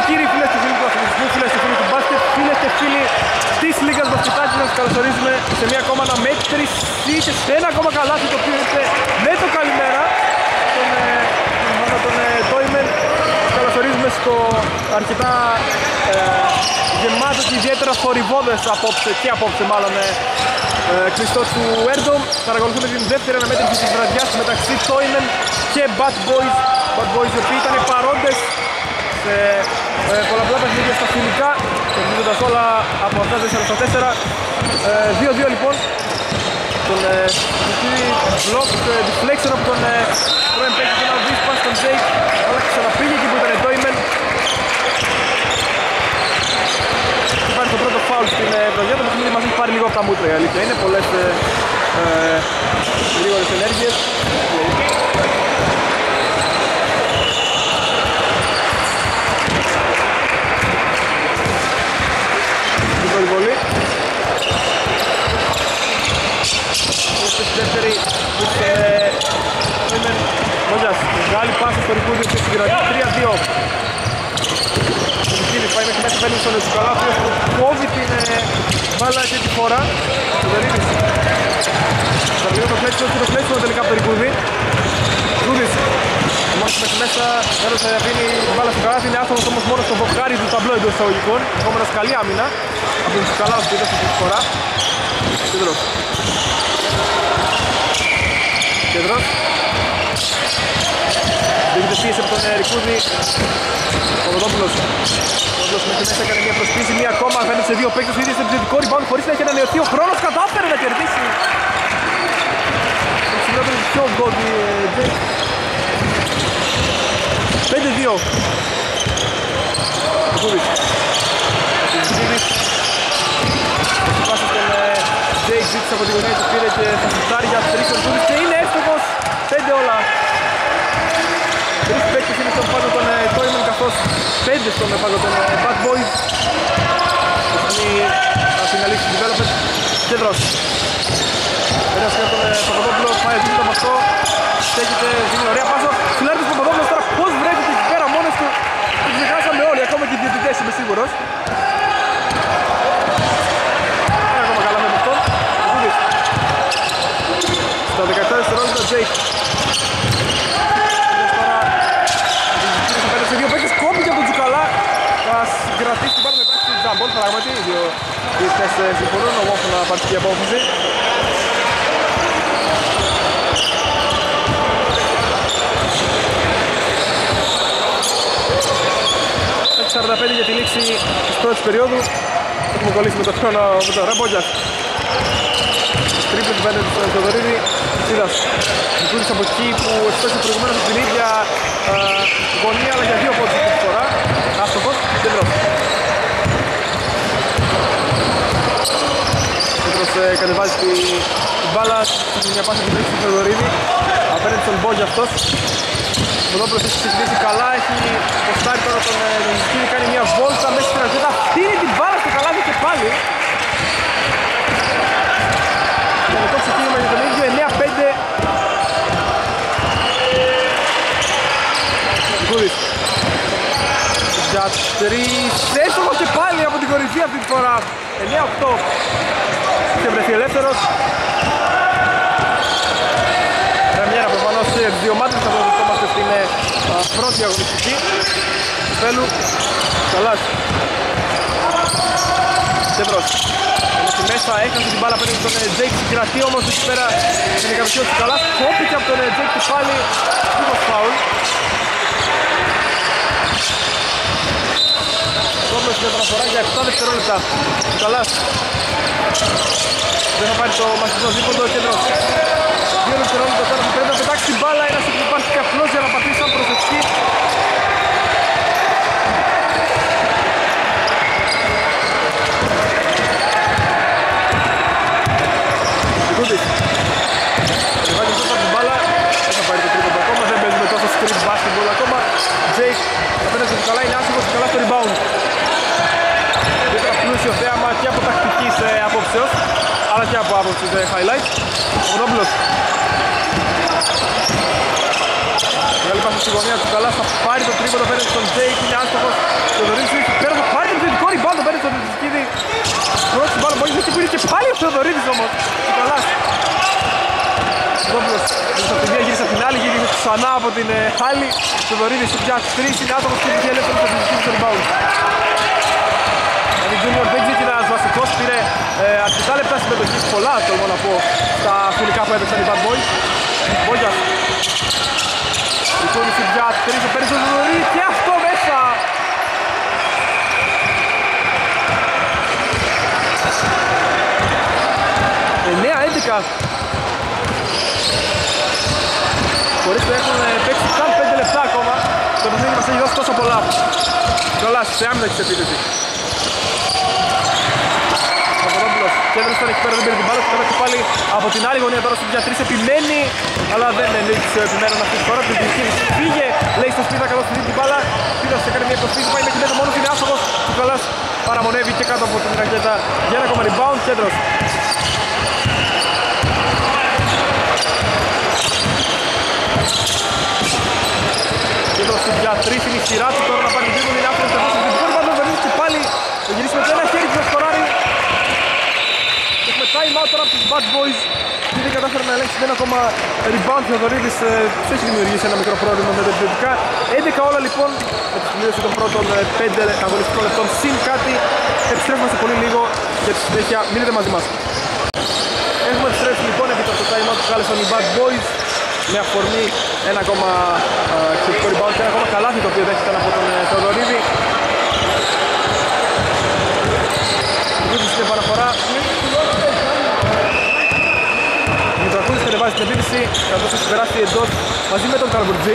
και κύριοι, φίλες και φίλοι του αθλητισμού, φίλες και φίλοι του μπάσκετ, φίλες και φίλοι της Λίγκας Μπασκετάκης, να σας καλωσορίζουμε σε μια ακόμα αναμέτρηση και σε ένα ακόμα καλάθι το οποίο ήρθε με το καλημέρα τον Τόιμεν. Σας καλωσορίζουμε στο αρκετά γεμάτο και ιδιαίτερα θορυβώδες απόψε μάλλον κλειστό του Airdome. Παρακολουθούμε την δεύτερη αναμέτρηση της βραδιάς μεταξύ Τόιμεν και Bad Boys. Bad Boys οι οποίοι ήταν παρόντες σε πολλαπλά παιχνίδια στα φιλικά, κερδίζοντας όλα από αυτά 4-4. 2-2 λοιπόν. Τον block deflection από τον πρώην παίκτη του Ναουδής, πας στον Jake, αλλά ξαναπήγε εκεί που ήταν το Τόιμεν. Υπάρχει το πρώτο φάουλ στην βραδιά, το παιχνίδι μας έχει πάρει λίγο από τα μούτρα, η αλήθεια είναι, πολλές γρήγορες ενέργειες. Βολή. Στη δεύτερη Τόιμεν Μόγιας, μεγάλη πάσα στο Ρικούδη και συγκρατεί 3-2. Ο Μικίνης πάει μέχρι μέσα, παίρνει στον Λετσουκαλά, ο οποίος κόβει την μπάλα και τη φορά. Ο Δερίδης θα βγει το κλέτσιμο τελικά από το Ρικούδη. Ρούδης μόλις μέχρι μέσα, έδωσε να αφήνει την μπάλα στο καλάθι, είναι άστοχος όμως μόνο στο βοκάρι του ταμπλό εντός εισαγωγικών. Επόμενος καλή άμυνα από τον Λετσουκαλά που είδε στη φορά. Κέντρος. Δείχνεται πίεση από τον Ρικούδη. Παπαδόπουλος μέχρι μέσα έκανε μια προσπίση, μία ακόμα, φαίνεται σε δύο παίκτες, ήδη στο επιθετικό rebound χωρίς να έχει ανανεωθεί ο χρόνος, κατάφερε να κερδίσει. Το ψηλότερο πιο γκόντι Jake. 5-2. Ρικούδης. Πάσα στον Jake, ζήτησε από τη γωνία του, πήρε και θα σουτάρει για τρεις ο Ρικούδης και είναι εύστοχος. 5 όλα. Τρεις παίκτες είναι στον πάγκο των Τόιμεν, καθώς 5 στον πάγκο των Bad Boys. Θα φιναλίσει την development. Κέντρος. Ένας και τον Παπαδόπουλο, πάει δίπλα από αυτό. Στέκεται, δίνει ωραία πάσα. Φιλάρτης Παπαδόπουλος τώρα πώς βρέθηκε εκεί πέρα μόνος του. Το ξεχάσαμε όλοι, ακόμα και οι διαιτητές είμαι σίγουρος. Ακόμα καλά με αυτό. Στα 17 δευτερόλεπτα Jake. Σε δύο παίκτες κόμπηκε από τον Τζουκαλά. Θα συγκρατήσει την μπάλα μετά στη τζαμπόλ, πράγματι. Οι δύο παίκτες συμφωνούν, ομόφωνα παρτική απόφαση. 45 για τη λήξη της πρώτης περίοδου. Έχουμε κολλήσει με το χρόνο με τον Ραμπόγιας. Τρίπλη του πέντε του Θεοδωρίδη. Σίδας. Νικούδης από εκεί που εξπέσει προηγουμένως από την ίδια γωνία, αλλά για δύο πόντους αυτή τη φορά. Άστοχος. Κέντρος. Κέντρος κατεβάζει την μπάλα. Έχει μια πάσα την λήξη του Θεοδωρίδη. Απέναντι στον Μπόγια αυτός. Ο Ποδόπουλος έχει ξεκινήσει καλά, έχει ποστάρει τώρα τον Νικίνη, κάνει μια βόλτα μέσα στην αζέτα, φτύνει την μπάλα στο καλάθι και πάλι. Τελικό ξεκίνημα για τον ίδιο, 9-5. Νικούδης. Για 3, έστοχος και πάλι από την κορυφή αυτή τη φορά. 9-8. Και βρεθεί ελεύθερος. Πρεμιέρα προφανώς σε δύο μάτια θα βρισκόμαστε στην πρώτη αγωνιστική. Θέλου, Καλάς. Κέντρος. Είναι στη μέσα, έχασε την μπάλα πέντε τον Jake, συγκρατεί όμως εκεί πέρα την εκατοχή του Καλάς. Κόπηκε από τον Jake και πάλι λίγος φάουλ. Κόμπλος για μεταφορά για 7 δευτερόλεπτα. Καλάς. Δεν θα πάρει το μαχητικό δίποντο, Κέντρος. 2 δευτερόλεπτα τώρα που πρέπει να πετάξει την μπάλα, ένας που υπάρχει και απλώς για να πατήσει σαν προσευχή. Νικούδης. Βάζει αυτό την μπάλα, δεν θα πάρει το τρίτο ακόμα, δεν παίζουμε τόσο street basketball ακόμα. Jake απέναντι του Καλά είναι άσχημος και Καλά στο rebound. Ιδιαίτερα πλούσιο θέαμα και από τακτικής απόψεως, αλλά και από άποψης highlight. Ο Ποδόπουλος. Μεγάλη πάσα στη γωνία του Καλάς, θα πάρει το τρίποντο απέναντι στον Τζέικ, είναι άστοχος. Θεοδωρίδης πέρα, θα πάρει το επιθετικό rebound απέναντι στον Τετζικίδη. Πρώτη μπάλα μόλις εκεί που είναι και πάλι ο Θεοδωρίδης όμως. Ο Καλάς. Δόπλος, από τη μία γύρισε από την άλλη, γύρισε ξανά από την άλλη. Θεοδωρίδης σου πια 3, είναι άτομος και είχε ελεύθερος στον Τετζικίδη στο rebound. Ο Junior δεν ξήκει ένας βασικός, πήρε αρκετά λεπτά συμμετοχής, πολλά τολμώ να πω, στα φιλικά που έπαιξαν οι Bad Boys. Μπόγιας. Η κούνηση για 3, παίρνει το Θεοδωρίδη και αυτό μέσα. 9-11. Χωρίς να έχουν παίξει καν 5 λεπτά ακόμα. Το παιχνίδι μας έχει δώσει τόσο πολλά. Κιόλας σε άμυνα της επίθεσης. Παπαδόπουλος κέντρωσε εκεί πέρα, δεν πήρε την μπάλα. Και πάλι από την άλλη γωνία τώρα στο 3 επιμένει. Αλλά δεν εννοείται επιμένουν αυτή τη φορά. Την διαχείριση πήγε, λέει στο σπίτι, καλώς την μπάλα. Πήρασε, έκανε μια προσφύση, πάει μέχρι μέσα μόνος, είναι άστοχος. Ο Καλάς παραμονεύει και κάτω από την ρακέτα για ένα ακόμα rebound. Κέντρος. Κέντρος για 3, είναι η σειρά του τώρα να πάρει την τρίποντο, είναι άστοχος. Και πάλι θα γυρίσει με το ένα χέρι του να σκοράρει. Έχουμε time out τώρα από τους Bad Boys. Και δεν κατάφερε να ελέγξει ένα ακόμα rebound. Θεοδωρίδης τους έχει δημιουργήσει ένα μικρό πρόβλημα με τα επιθετικά. 11 όλα λοιπόν με τη συμπλήρωση των πρώτων 5 αγωνιστικών λεπτών συν κάτι. Επιστρέφουμε σε πολύ λίγο για τη συνέχεια. Μείνετε μαζί μας. Έχουμε επιστρέψει λοιπόν επί το time out που κάλεσαν οι Bad Boys με αφορμή ένα ακόμα εξαιρετικό rebound και ένα ακόμα καλάθι το οποίο δέχτηκαν από τον Θεοδωρίδη. Στην επαναφορά Μητρακούδης κατεβάζει την επίθεση καθώς έχει περάσει εντός μαζί με τον Καλμπουρτζή.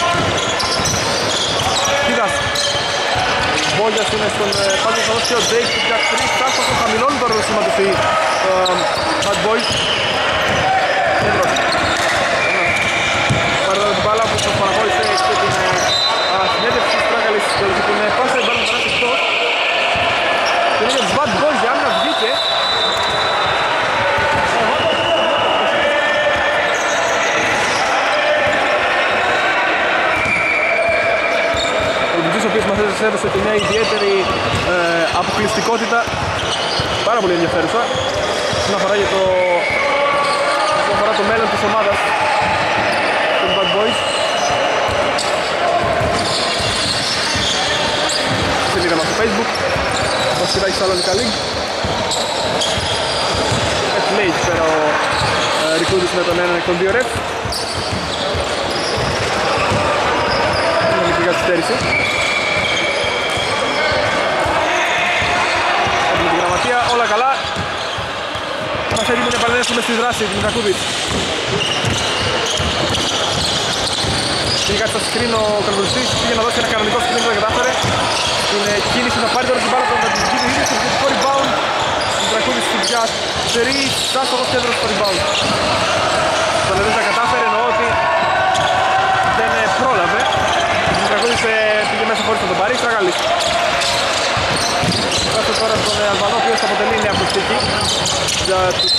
Κοίτας Μπόγιας είναι στον πάντων καθώς και ο Τζέικ του πια 3 τάστοχος χαμηλώνουν τώρα το σήμα του οι Bad Boys. Κέντρος πάρε τώρα την μπάλα που τον παραχώρησε και την συνέντευξη της Τράκαλης και την πάσα την μπάλα παράσει εκτός. Και είναι για τους Bad Boys, για άμυνα βγήκε. Ο Ντιτζής ο οποίος μας έδωσε και μια ιδιαίτερη αποκλειστικότητα, πάρα πολύ ενδιαφέρουσα, όσον αφορά το μέλλον της ομάδας των Bad Boys. Στείλτε μας στο Facebook. Όσοι κοιτάξει στα Σαλονικά League. Έτσι λέει εκεί πέρα ο Ρικούδης με τον έναν εκ των δύο ρεφ. Είναι μικρή καθυστέρηση. Έχουμε την γραμματεία, όλα καλά. Μας έτοιμο να επανέλθουμε στη δράση, την Ρακούδης. Πήγε κάτι στο screen ο Καλβουριστής, πήγε να δώσει ένα κανονικό screen, δεν κατάφερε. Την κίνηση να πάρει τώρα την μπάλα από τον Τατζικίδη, είναι στο επιθετικό rebound. Την Τρακούδης στην πια 3, στάστοχος κέντρος στο rebound. Το δεν τα κατάφερε, εννοώ ότι δεν πρόλαβε. Την Τρακούδης πήγε μέσα χωρίς να τον πάρει, Στραγαλής. Κάτω τώρα στον Αλβανό, ο οποίος θα αποτελεί νέα προσθήκη για τους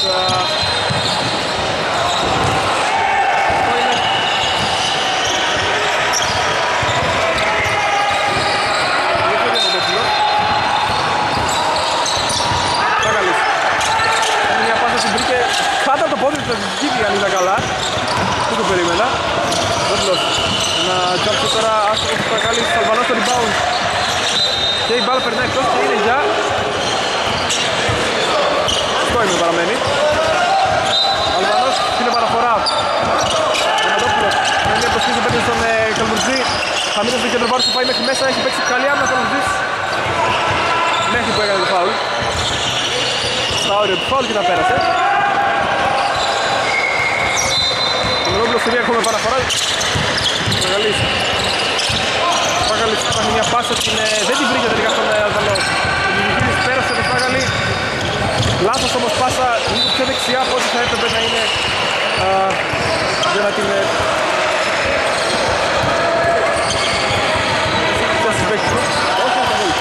κάτω από το πόδι του Τατζικίδη, αν είδα καλά. Δεν το περίμενα. Δόπλος. Ένα τζάμπ τώρα, άστοχος του Στραγαλής, Αλβανός στο rebound. Και η μπάλα περνάει εκτός και είναι για... Στόιμη παραμένει. Αλβανός στην επαναφορά. Δόπλος. Με μια προσφύση πέντε στον Καλμπουρτζή. Χαμήλωσε το κέντρο βάρους που πάει μέχρι μέσα. Έχει παίξει καλή άμυνα ο Καλμπουρτζής. Μέχρι που έκανε το φάουλ. Στα όρια του φάουλ και τα πέρασε. Ρόμπλος στην έχουμε παραφορά. Στραγαλής. Στραγαλής υπάρχει μια πάσα, δεν την βρήκε τελικά στον Αλβανό. Ο Μινικίνης πέρασε το Στραγαλή. Λάθος όμως πάσα, λίγο πιο δεξιά από ό,τι θα έπρεπε να είναι για να την... Ποια συμπαίκτης, όχι θα βγει.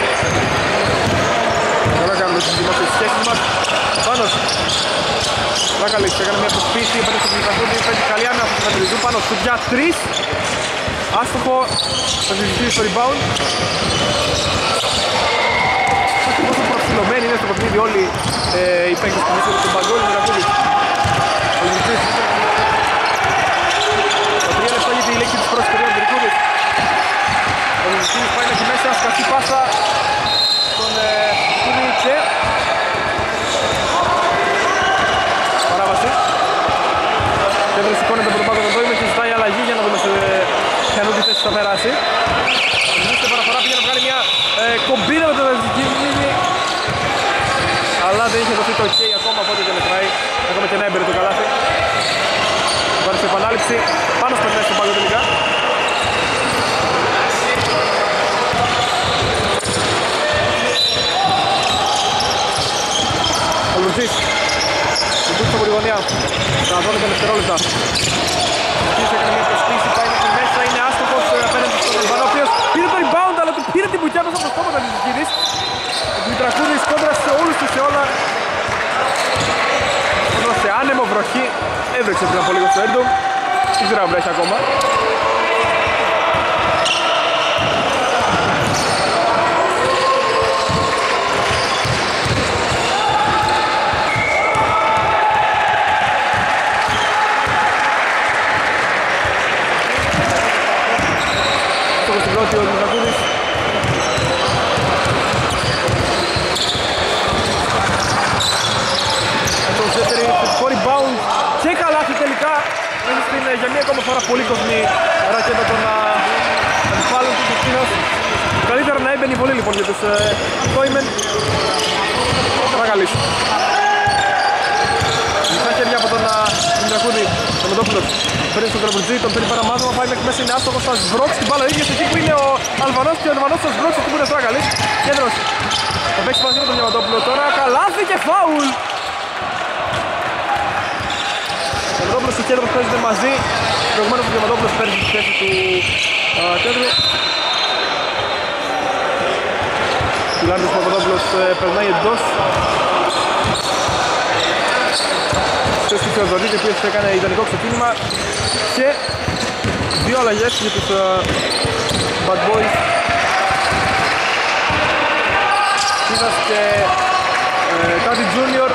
Καλά κάνουμε τις δημόσιες σχέσεις μας. Πάνος. Ράκαλης έκανε μια προσπίση, έπαιρνε στο Δημητρακούδη, παίζει καλή άμυνα από τον Κατριδού πάνω στο για 3. Άστοχο, θα διζητήσει στο rebound. Άστοχο πόσο προφυλωμένοι είναι στο παιχνίδι όλοι οι παίκτες που βρίσκονται στον παγκόσμιο Δημητρακούδη. Ο Δημητρής. Τα 3 λεπτά για τη λέξη της πρώτης περίοδου Δημητρακούδης. Ο Δημητρής πάει εκεί μέσα, σκαστή πάσα στον Κούδη. Κέντρο σηκώνεται από τον πάγκο των Τόιμεν και ζητάει αλλαγή για να δούμε σε ποιανού τη θέση θα περάσει. Ο Δημήτρης σε παραφορά πήγε να βγάλει μια κομπίνα με τον Ευζικίνη, αλλά δεν είχε δοθεί το ok ακόμα, οπότε δεν μετράει. Έχουμε και ένα έμπερο το καλάθι. Υπάρχει επανάληψη, πάνω σπερνάει στον πάγκο τελικά. Ο Λουτσής στην από τη γωνία, στα 12 δευτερόλεπτα. Ο Κίνης έκανε μια προσπίση, πάει μέχρι μέσα, είναι άστοχος απέναντι στον Λιβανό, ο οποίος πήρε το rebound, αλλά του πήρε την πουκιά μέσα από το στόματα της Κίνης. Ο Δημητρακούδης κόντρα σε όλους τους σε όλα. Κόντρα σε άνεμο, βροχή, έβρεξε πριν από λίγο στο Έρντομ. Δεν ξέρω αν βρέχει ακόμα. Ο Δημητρακούδης το δεύτερο θετικό rebound και καλάθι τελικά μέσα στην για μία ακόμα φορά πολύ κοσμή ρακέτα των αντιπάλων του Κριστίνος. Καλύτερα να έμπαινε η βολή λοιπόν για τους Τόιμεν. Ρακαλής μισά χέρια από τον Δημητρακούδη, τον Μεντόπουλος. Παίρνει στον Τραμπουρτζή, τον παίρνει παραμάζωμα, πάει μέχρι μέσα, είναι άστοχος, θα σβρώξει την μπάλα ίδια εκεί που είναι ο Αλβανός και ο Αλβανός θα σβρώξει εκεί που είναι ο Στράκαλης. Κέντρος, θα παίξει μαζί με τον Διαμαντόπουλο τώρα, καλάθι και φάουλ. Ο Διαμαντόπουλος και ο Κέντρος παίζονται μαζί, προηγουμένως ο Διαμαντόπουλος παίρνει τη θέση του Κέντρου. Τουλάχιστον ο Παπαδόπουλος περνάει εντός. Στη Θεοδωρίδη, ο οποίος έκανε ιδανικό ξεκίνημα και δύο αλλαγές για τους Bad Boys. Κίδας και Κάτι Junior.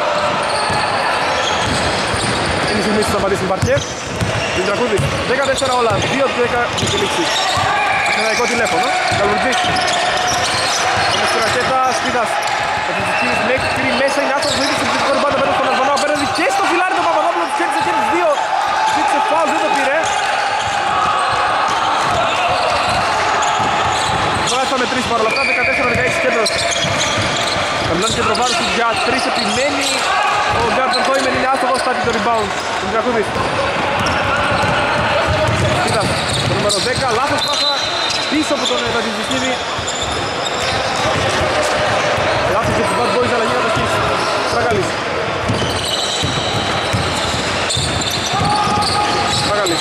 Είναι η στιγμή που θα πατήσει την παρκέ. Δημητρακούδης, 14 όλα, 2-10 και λήξη. Αθηναϊκό τηλέφωνο, Καλβουρτζής. Είναι στη ρακέτα, Σπίδας. Ο Φυσικής μέχρι μέσα, είναι άστοχος, δείχνει στην ψηφικό ριμπάντα πέρα στον Αλβανό, απέναντι και στο φιλάρι του Παπαδόπουλου, του κέρδισε και τους δύο. Ζήτησε φάουλ, δεν το πήρε. Τώρα θα μετρήσει παρόλα αυτά, 14-16 κέντρος. Καμιλώνει κέντρο βάρος του για 3, επιμένει. Ο γκάρ των Τόιμεν είναι άστοχος, στάθει το rebound. Τον Δημητρακούδης. Κοίτας, το νούμερο 10, λάθος πάσα, πίσω από τον Τατζηζικίδη. Λάθος για τους Bad Boys, αλλαγή κατοχής. Στραγαλής. Στραγαλής.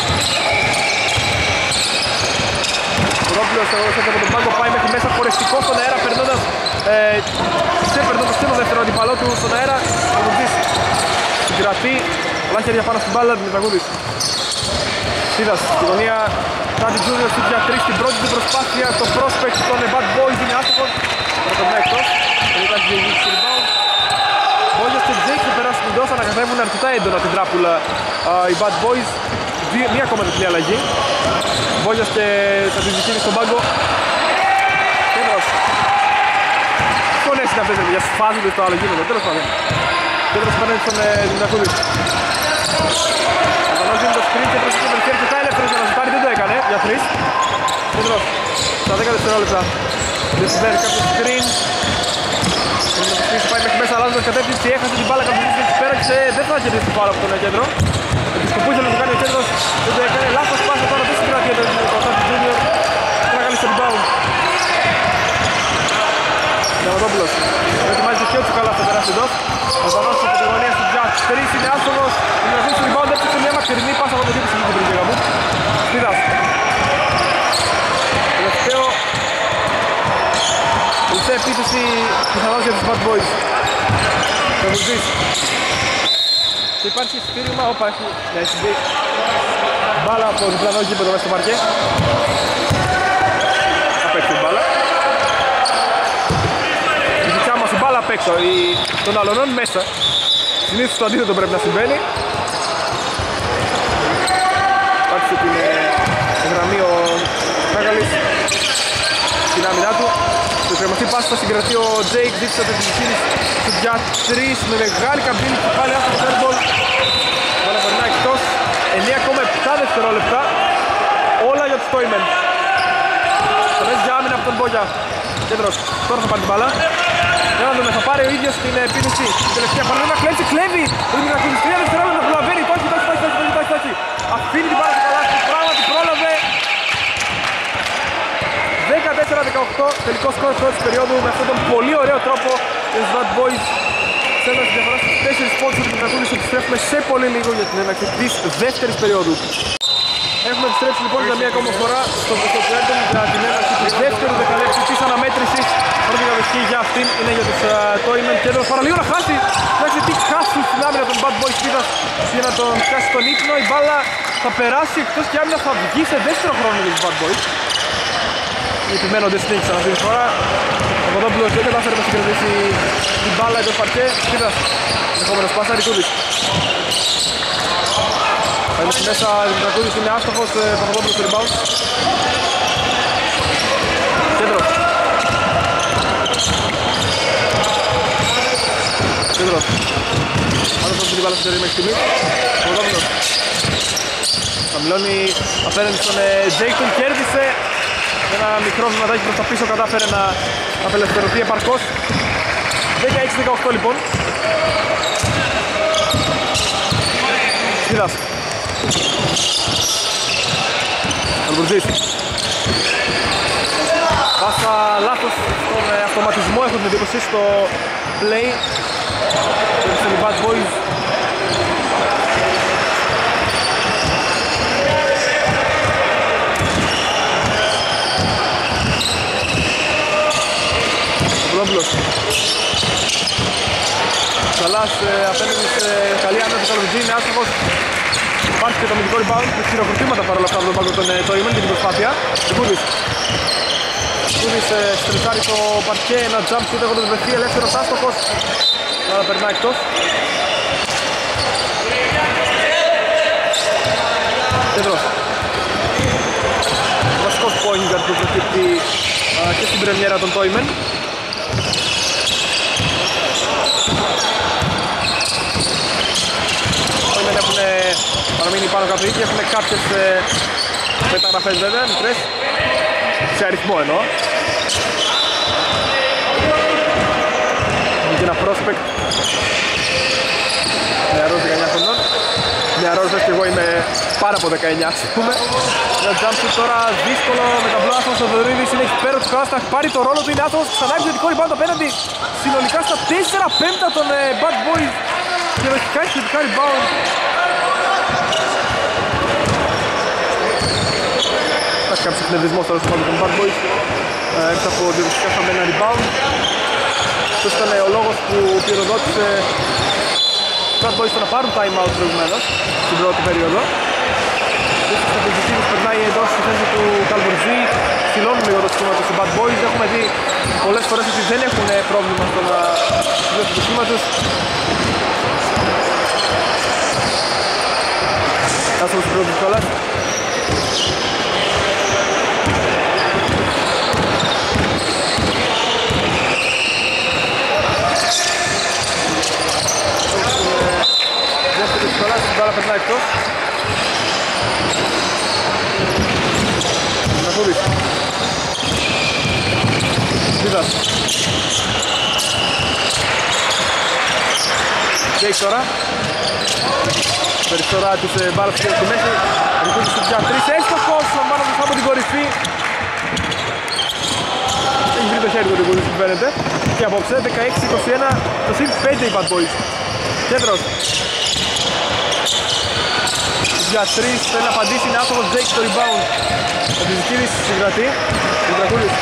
Ο Ρόπλος από τον πάγκο πάει μέχρι μέσα, φορεστικό στον αέρα, περνώντας και το δεύτερο αντιπαλό του στον αέρα. Ο Λουντής συγκρατεί, πολλά χέρια πάνω στην μπάλα, Δημητρακούδης. Σίδας, στη γωνία, Κάτι Junior στη για 3, στην πρώτη του προσπάθεια, το prospect των Bad Boys είναι άστοχος. Θα τον πάει εκτός, δεν υπάρχει διεγγύηση rebound. Μπόγιος και Τζέικ θα περάσουν την δόσα, ανακατεύουν αρκετά έντονα την τράπουλα οι Bad Boys. Μία ακόμα τριπλή αλλαγή. Μπόγιος και Τατζηζικίδη στον πάγκο. Κέντρος. Φωνές είναι αυτές για σφάζονται στο άλλο γήπεδο, τέλος πάντων. Κέντρος παίρνει στον Δημητρακούδη. Αντανός δίνει το screen και προσέχει με χέρι και τα ελεύθερος για να ζητάρει, δεν το έκανε για 3. Κέντρος στα 10 δευτερόλεπτα. Δεν συμβαίνει κάποιο screen. Πάει μέχρι μέσα, αλλάζοντας κατεύθυνση, έχασε την μπάλα, κάποιος και πέραξε, δεν θα κερδίσει την μπάλα από τον κέντρο. Επισκοπού ήθελε να το κάνει ο κέντρος, δεν το έκανε, λάθος πάσα τώρα, δεν συγκρατεί το Κάτι Junior. Τράγαλη στο rebound. Διαμαντόπουλος, ετοιμάζει και έτσι καλά θα περάσει εντός. Ο Ζανός από τη γωνία στην Τζατ, 3 είναι άστοχος, δημιουργεί στο rebound, έπαιξε μια μακρινή πάσα από το γήπεδο στην πριν πήγα μου. Σπίδας. Τελευταίο. Τελευταία επίθεση πιθανώς για τους Bad Boys. Καλβουρτζής. και υπάρχει σφύριμα, όπα έχει, ναι, έχει μπει μπάλα από διπλανό γήπεδο μέσα στο παρκέ. Απ' έξω η μπάλα. Η δικιά μας η μπάλα απ' έξω, των αλωνών μέσα. Συνήθως το αντίθετο πρέπει να συμβαίνει. Πάτησε την γραμμή ο Κάκαλης στην άμυνά του. Στο κρεμαστή πάση θα συγκρατεί ο Τζέικ, δείξει το τεσσιλισίνης για 3 με μεγάλη καμπίνη και πάλι άστοχο airball. Βάλα περνά εκτός, 9,7 δευτερόλεπτα. Όλα για τους Τόιμεν. Θα παίζει για άμυνα από τον Μπόγια. Κέντρος, τώρα θα πάρει την μπάλα. Για να δούμε, θα πάρει ο ίδιος την επίδυση. Την τελευταία φορά να κλέψει, κλέβει. Πρέπει να κλέψει 3 δευτερόλεπτα, να προλαβαίνει. Το έχει. Αφήνει την μπάλα στο καλάθι, πράγματι πρόλαβε. 14-18, τελικό σκορ πρώτης περίοδου με αυτόν τον πολύ ωραίο τρόπο για τους Bad Boys. Στέλνοντας τη διαφορά στους 4 πόντους του Πιτρακούλης, επιστρέφουμε σε πολύ λίγο για την έναρξη της δεύτερης περίοδου. Έχουμε επιστρέψει λοιπόν για μία ακόμα φορά στο Πουέρτον για την έναρξη της δεύτερου δεκαλέπτου της αναμέτρησης. Πρώτη κατοχή για αυτήν είναι για τους Τόιμεν. Και εδώ παραλίγο να χάσει. Κοιτάξτε τι χάσουν στην άμυνα των Bad Boys Πίτας για να τον πιάσει τον ύπνο. Η μπάλα θα περάσει εκτός και η άμυνα θα βγει σε δεύτερο χρόνο για τους Bad Boys. Επιμένονται στην νίκη αυτή τη φορά. Ο Παπαδόπουλος δεν κατάφερε να συγκρατήσει την μπάλα εντός παρκέ. Πίτας, ενδεχόμενος πάσα, Ρικούδης. Θα είναι μέσα, Ρικούδης είναι άστοχος, Παπαδόπουλος στο rebound. Κέντρος. Άλλος θα την μπάλα στην μέχρι στιγμής. Παπαδόπουλος. Χαμηλώνει απέναντι στον Τζέικον, κέρδισε. Ένα μικρό βηματάκι προς τα πίσω κατάφερε να απελευθερωθεί επαρκώς. 16-18 λοιπόν. Σκίδας. Αλμπουρτζής. Πάσα λάθος στον αυτοματισμό, έχω την εντύπωση στο play. Στον Bad Boys. Σαλάς απέναντι σε καλή άμυνα του Καλβιτζή, είναι άστοχος. Υπάρχει και το αμυντικό rebound με χειροκροτήματα παρόλα αυτά από τον πάγκο των Τόιμεν και την προσπάθεια. Ρικούδης στρεσάρει το παρκέ, ένα jump shoot έχοντας βρεθεί ελεύθερος άστοχος. Τώρα περνά εκτός. Κέντρος. Ο βασικός point guard που προκύπτει και στην πρεμιέρα των Τόιμεν. Έχουν παραμείνει πάνω κάτω εκεί, έχουν κάποιες μεταγραφές βέβαια, μικρές, σε αριθμό εννοώ. Είναι και ένα prospect, νεαρός 19 χρονών. Νεαρός δες και εγώ είμαι πάρα από 19 ας πούμε. Ένα jump shoot τώρα δύσκολο με τα μπλό άστοχος, ο Δωρίδης είναι εκεί πέρα του Κάστα, έχει πάρει το ρόλο του, είναι άστοχος, ξανά επιθετικό rebound απέναντι συνολικά στα 4-5 των Bad Boys. Και έχει κάνει θετικά rebound. Υπάρχει κάποιος εκνευρισμός τώρα στο πάνω των Bad Boys έξω από διαδικαστικά χαμένα rebound. Αυτός ήταν ο λόγος που πυροδότησε τους Bad Boys να πάρουν time out προηγουμένως στην πρώτη περίοδο. Επίσης ο Πεντζητήρης περνάει εντός στη θέση του Καλβουρζή, στυλώνουν λίγο το σχήμα τους οι Bad Boys. Έχουμε δει πολλές φορές ότι δεν έχουν πρόβλημα στο να στυλώσουν το σχήμα τους. Άστοχος στην πρώτη κιόλας. Δεύτερη κιόλας, την μπάλα περνάει εκτός. Νακούδης. Βίδας. Τζέικ τώρα. Περισσότερα της μπάλας και στη μέση. Ρικούδης του πια 3, έστοχος, λαμβάνοντας από την κορυφή. Έχει βρει το χέρι του Ρικούδης που φαίνεται. Και απόψε 16-21, το συν 5 οι Bad Boys. Κέντρος. Για 3, θέλει να απαντήσει, είναι άστοχος Τζέικ στο rebound. Ο Τιζικίδης συγκρατεί, Δημητρακούλης.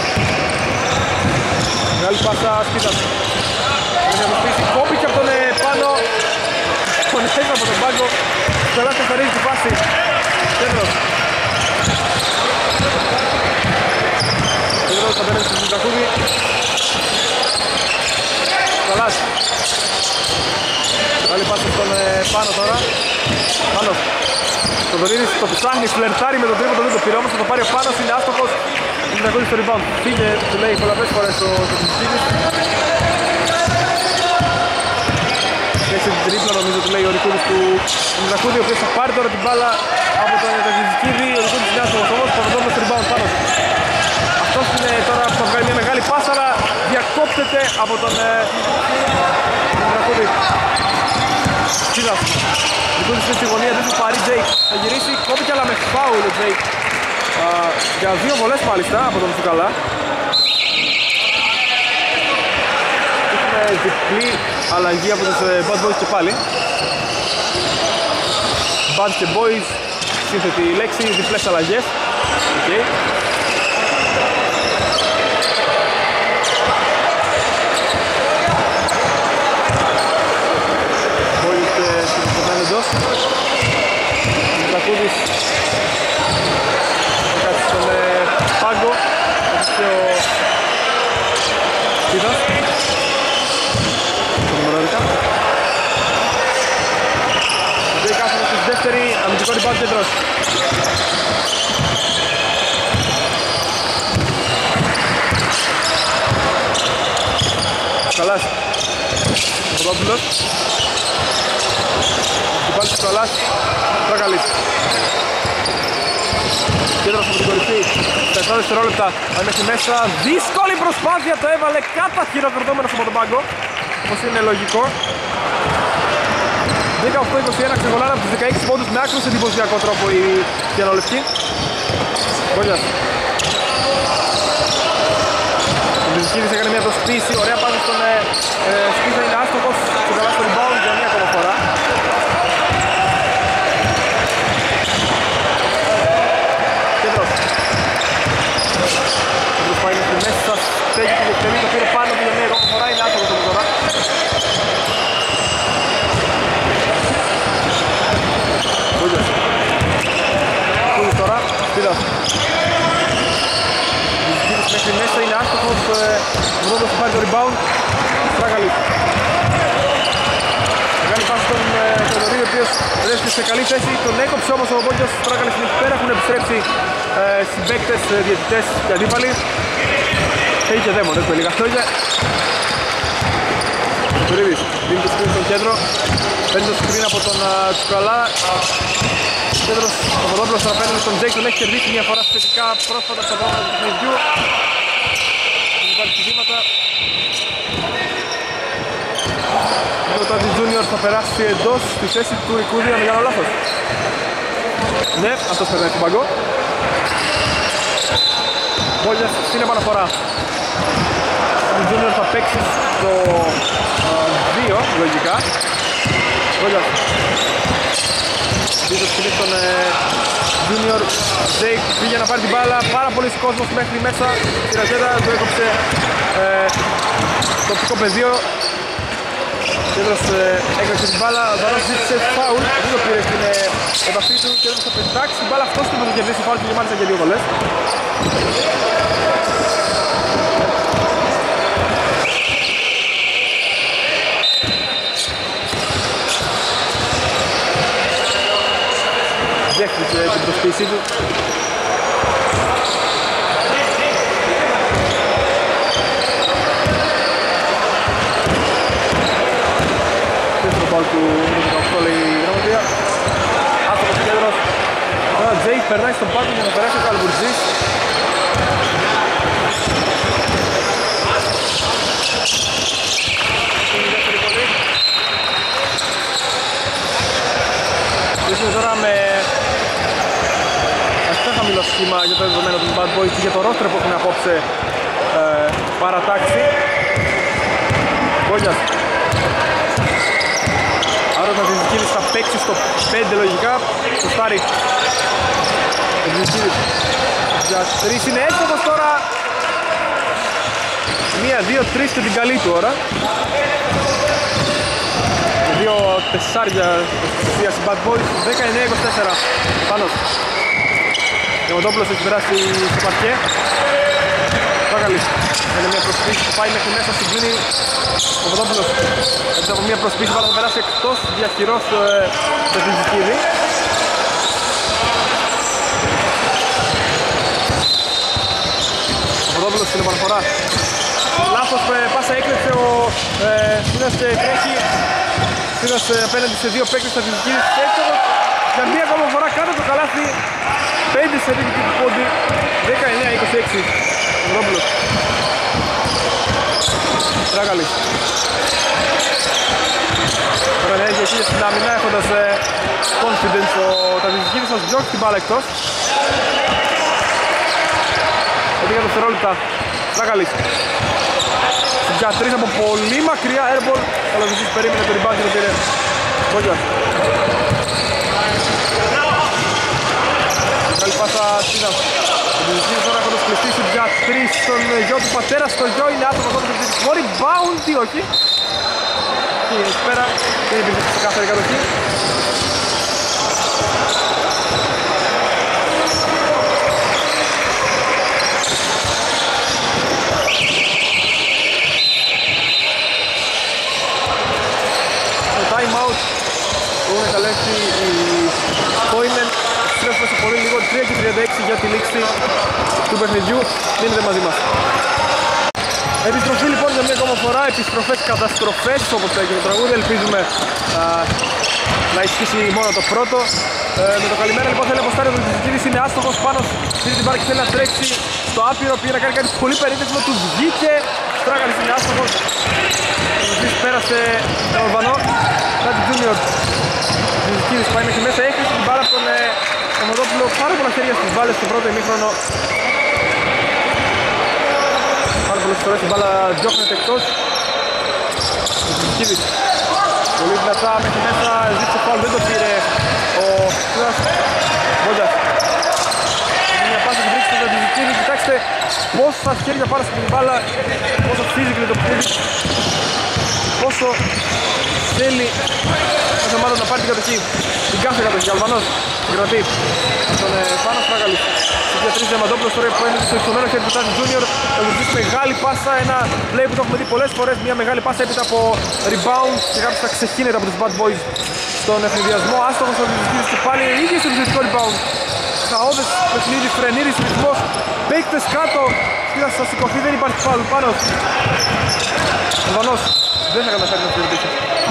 Μεγάλη πάσα Σπίτας. Είναι αποσπίσει, κόπηκε από τον πάνω. Ο φωνές από τον πάγκο. Καλά καθαρίζει τη φάση. Κέντρος. Κέντρος θα παίρνει στον Τζακούδη. Καλάς. Άλλη πάση στον Πάνο τώρα. Πάνος. Το Δωρίδης το ψάχνει, φλερτάρει με τον τρίποντο, δεν το πήρε όμως, θα το πάρει ο Πάνος, είναι άστοχος. Είναι Τζακούδης στο rebound. Φύγε, του λέει πολλαπλές φορές ο Τζακούδης. Έχει την τρίπλα νομίζω του λέει ο Ρικούδης του Τζακούδη, ο οποίος θα πάρει τώρα την μπάλα από τον Τζακούδη. Ο Ρικούδης είναι άστοχος όμως, θα το δούμε στο rebound Πάνος. Αυτός είναι τώρα που θα βγάλει μια μεγάλη πάσα, αλλά διακόπτεται από τον Τζακούδη. Σίδας. Ρικούδης είναι στη γωνία, δεν του πάρει Τζέικ. Θα γυρίσει, κόπηκε αλλά με φάουλ ο Τζέικ. Για 2 βολές μάλιστα από τον Φουκαλά. Έχουμε διπλή αλλαγή από τους Bad Boys και πάλι. Bad και Boys, σύνθετη λέξη, διπλές αλλαγές. Okay. Boys στην εντός. Τζακούδης θα κάτσει στον πάγκο. Και ο Σίδας. Δεν κάθομαι στη δεύτερη, αμυντικό rebound κέντρος. Καλάς. Ποδόπουλος. Του πάλι του Καλάς. Τρακαλής. Κέντρος από την κορυφή. 4 δευτερόλεπτα. Αν έχει μέσα. Δύσκολη προσπάθεια, το έβαλε κατά χειροκροτώμενος από τον πάγκο. Όπως είναι λογικό. 18-21 ξεγολάνε από τους 16 πόντους με άκρως εντυπωσιακό τρόπο οι κιανολευκοί. Βόλιας. Ο Μπιζικίδης έκανε μια δοσπίση, ωραία πάνω στον Σπίθα, είναι άστοχος και καλά στο rebound για μια ακόμα φορά. Κέντρος. Κέντρος πάει μέχρι μέσα, στέγει και εκτελεί, το πήρε πάνω του για μια ακόμα φορά, είναι άστοχος από τώρα. Βόλιας. Κούδης τώρα, Σπίθας. Μέχρι μέσα είναι άστοχος, βρόντος που πάρει το rebound. Στράγαλης. Μεγάλη πάση στον Θεοδωρή, ο οποίος βρέθηκε σε καλή θέση. Τον έκοψε όμως ο Βόλιος. Στράγαλης είναι εκεί πέρα, έχουν επιστρέψει συμπαίκτες, διαιτητές και αντίπαλοι. Και είχε δαίμονες με λίγα λόγια. Τουρίβης, δίνει το σκριν στον κέντρο. Παίρνει το σκριν από τον Τσουκαλά. Κέντρος, ο Ποδόπουλος θα παίρνει στον Τζέικ, τον έχει κερδίσει μια φορά σχετικά πρόσφατα στα πρόγραμμα του παιχνιδιού. Δεν υπάρχει ζητήματα. Ο Τάντι Τζούνιορ θα περάσει εντός στη θέση του Ρικούδη, αν δεν κάνω λάθος. Ναι, αυτός περνάει τον παγκό. Μπόλιας στην επαναφορά. Ο Τάντι Τζούνιορ θα παίξει στο 2, λογικά. Μπόλιας. Δίνει το σκηνή στον Junior. Jake πήγε να πάρει την μπάλα, πάρα πολλοί κόσμος μέχρι μέσα. Στη ρακέτα του έκοψε το οπτικό πεδίο. Κέντρος έκοψε την μπάλα, ο Δαρός ζήτησε φάουλ, δεν το πήρε στην επαφή του. Κέντρος θα πετάξει την μπάλα, αυτός του θα το κερδίσει φάουλ και μάλιστα και 2 βολές. Δέχτηκε την προσποίησή του. Δεύτερο μπάλ του 18 λέει η γραμματεία. Άστοχος κέντρος. Τώρα Τζέικ περνάει στον πάγκο για να περάσει ο Καλβουρτζής. Βρίσκεται τώρα με αρκετά χαμηλό σχήμα για το δεδομένο του Bad Boys και για το ρόστρε που έχουν απόψε παρατάξει. Βόλιας. Άρα ο Ζητζικίδης θα παίξει στο 5 λογικά. Το στάρι. Ο Ζητζικίδης για 3 είναι εύκολος τώρα. 1, 2, 3 και την καλή του ώρα. Ο δύο τεσσάρια ουσίας οι Bad Boys, 19-24 Πάνος. Διαμαντόπουλος έχει περάσει στο παρκέ. Βάγαλης, είναι μια προσπίση που πάει μέχρι μέσα, συγκλίνει ο Παπαδόπουλος. Έτσι από μια προσπίση θα περάσει εκτός διαχειρός το Φιζικίδη. Ο Παπαδόπουλος στην επαναφορά. Λάθος πάσα έκλεψε ο Σύνας τρέχει. Σύνας απέναντι σε δύο παίκτες στα Φιζικίδης. Για μία ακόμα φορά κάτω το καλάθι. 5 σε δίκη του πόντι, 19-26 Ρόμπλος. Τράγαλης. Τώρα έχει εκεί στην άμυνα έχοντας confidence ο Ταβιζικίδης θα διώξει την μπάλα εκτός. 11 δευτερόλεπτα. Τράγαλης. Για 3 από πολύ μακριά airball. Ο Λαβιζής περίμενε το rebound και το πήρε. Μπόγιας. Καλή πάσα Σίνας. Ο Μπιζικίδης τώρα έχοντας κλειστήσει για 3 στον γιο του πατέρα. Στο γιο είναι άτομο εδώ με το rebound ή όχι. Και εκεί πέρα δεν υπήρχε ξεκάθαρη κατοχή. Το time out που έχουν καλέσει οι Koinen. Στρέφουμε σε πολύ λίγο, 3:36 για τη λήξη του παιχνιδιού. Μείνετε μαζί μας. Επιστροφή λοιπόν για μια ακόμα φορά, επιστροφές καταστροφές όπως λέγει το τραγούδι. Ελπίζουμε να ισχύσει μόνο το πρώτο. Με το καλημέρα λοιπόν θέλει να αποστάρει ο Βελτιστικής, είναι άστοχος πάνω στην την πάρκη, θέλει να τρέξει στο άπειρο, πήγε να κάνει κάτι πολύ περίπτωσο, του βγήκε. Στράγαλης είναι άστοχος. Ο Βελτιστικής πέρασε τον Ορβανό, κάτι Junior. Ο Βελτιστικής πάει μέχρι μέσα, έχει την μπάλα από τον Μοδόπουλο, πάρα πολλά χέρια στις μπάλες στο πρώτο ημίχρονο. Πάρα πολλές φορές η μπάλα διώχνεται εκτός. Ο Βελτιστικής πολύ δυνατά μέχρι μέσα, ζήτησε φάουλ, δεν το πήρε ο Σούρας. Μπόντας. Είναι μια πάσα που βρίσκεται στον Βελτιστικής, κοιτάξτε πόσα χέρια πάρα στην μπάλα, πόσο φύζικη το πήρε, πόσο θέλει κάθε ομάδα να πάρει την κατοχή, την κάθε κατοχή. Αλβανός κρατεί τον Πάνο Στράγαλης. Στην διατρής Διαμαντόπουλος τώρα που είναι στο εξωμένο χέρι του Τάτι Junior. Θα βοηθήσει μεγάλη πάσα, ένα play που το έχουμε δει πολλές φορές. Μια μεγάλη πάσα έπειτα από rebound και κάποιος θα ξεχύνεται από τους Bad Boys στον ευνηδιασμό. Άστοχος θα βοηθήσει και πάλι ίδιος επιθετικό rebound. Χαόδες παιχνίδι, φρενήρης ρυθμός, παίκτες κάτω. Κοίτας θα σηκωθεί, δεν υπάρχει φάουλ. Πάνος. Αλβανός δεν θα καταφέρει να φύγει.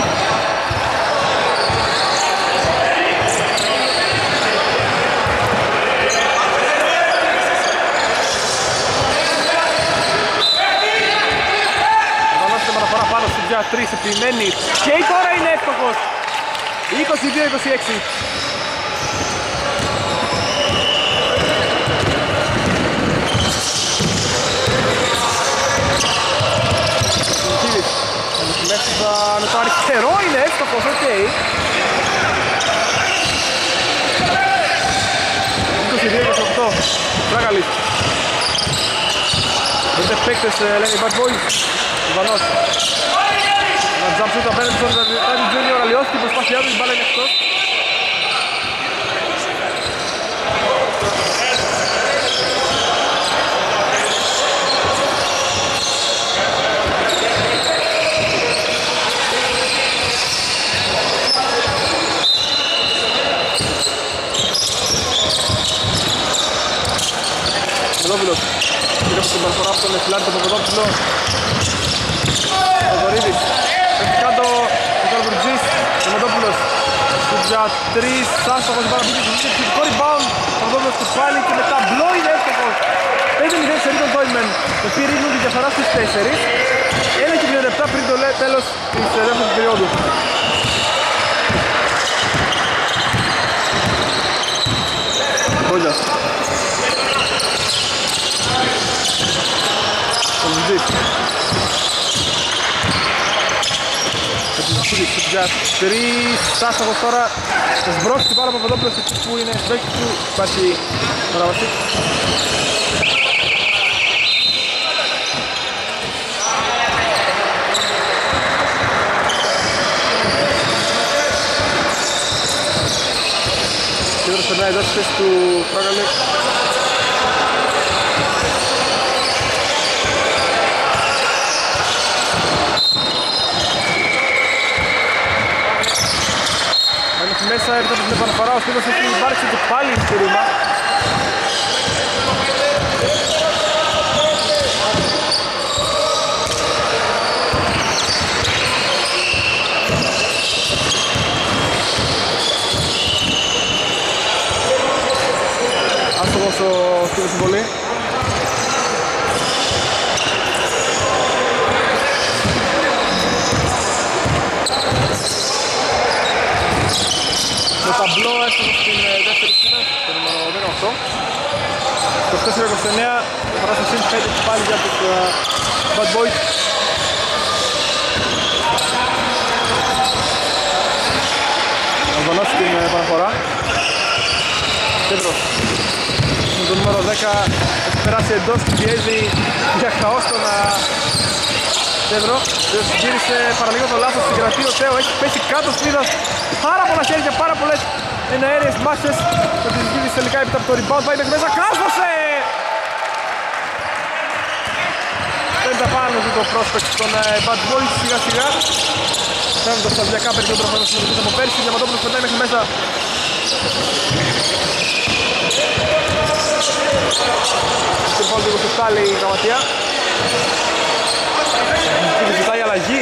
Για 3 επιμένει και τώρα είναι εύστοχος. 22-26. Μέσα με το αριστερό είναι εύστοχος, οκ. 22-28. Τράγαλης. Πέντε παίκτες λένε οι Bad Boys. Βανός. Ένα jump shoot απέναντι στον Τάτι Junior, αλλοιώθηκε η προσπάθειά του, η μπάλα είναι εκτός. Παπαδόπουλος. Πήρε από την παραφορά από τον Εφιλάρη τον Παπαδόπουλο. Ο Δωρίδης. Έχει κάτω ο Καλβουρτζής. Ο Παπαδόπουλος. Για 3. Άστοχος η παραπλήκη του φυσικό rebound. Ο Παπαδόπουλος του πάλι και μετά μπλό είναι εύστοχος. 5-0 σε Ρίτον Τόιμεν. Το οποίο ρίχνουν τη διαφορά στις 4. 1:37 πριν το τέλος της δεύτερης περίοδου. Μπόντζας. Για 3, άστοχος τώρα. Θα σμπρώξει την μπάλα από Παπαδόπουλος που είναι στο έξι του. Υπάρχει παράβαση. Πέτρος περνάει εδώ στη θέση του Φράγκαλη. Μέχρι μέσα έρθει από την επαναφορά, ο Σπίδος έχει υπάρξει και πάλι στη ρήμα. Άστοχος ο Σπίδος στην βολή. Το ταμπλό έφτασε στην δεύτερη σύνας, το νούμερο 18. Το 4-29, φορά στο συν 5 πάλι για τους Bad Boys. Θα δονώσει την παραφορά. Πέτρος, με το νούμερο 10 έχει περάσει εντός, την πιέζει για χαός τον Πέτρο. Ο γύρισε παραλίγο το λάθος, συγκρατεί ο Τέο, έχει πέσει κάτω Σπίδας. Πάρα πολλά χέρια, πάρα πολλές εναέριες μάχες. Και ο Τιζικίδης τελικά έπειτα από το rebound πάει μέχρι μέσα, κάσπωσε! Πέντε πάνω του το prospect των Bad Boys σιγά σιγά. Φαίνονται τα σταδιακά περισσότερο χρόνο συμμετοχής από πέρσι. Διαματόπουλος περνάει μέχρι μέσα. Και πάλι λίγο στο στάλι η γραμματεία. Και ζητάει αλλαγή.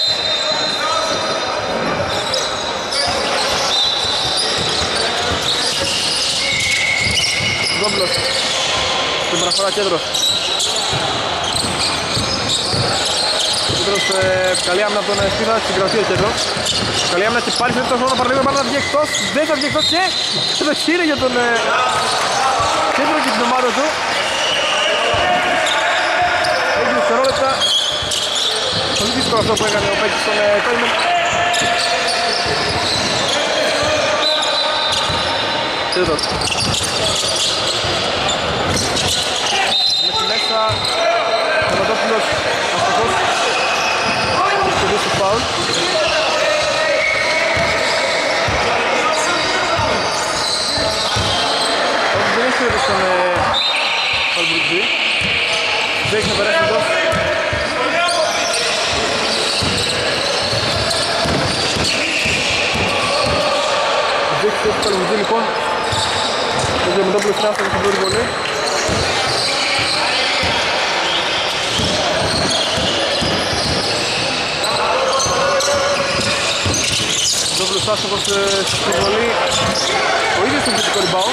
Δόμπλος. Στην παραφορά κέντρος. Κέντρος καλή άμυνα από τον Σπίδα, συγκρατεί ο κέντρος. Καλή άμυνα και πάλι φαίνεται το χρόνο παραλίγο, πάλι να βγει εκτός. Δεν θα βγει εκτός και το χείρε για τον κέντρο και την ομάδα του. Έχει δευτερόλεπτα. Πολύ δύσκολο αυτό που έκανε ο παίκτης στον Τόλμεν. Κέντρος. Μέχρι μέσα, ο Ματόπουλος αστοχός. Και δύο στο φάουλ. Όχι, δεν έχει έρθει στον Αλμπουρτζή. Δεν έχει να περάσει εδώ. Δεν έχει έρθει τον Αλμπουρτζή λοιπόν. Ο Διαμετόπουλος φτιάχνει στην πρώτη βολή. Διαμετόπουλος άστοχος στην βολή. Ο ίδιος στο θετικό rebound.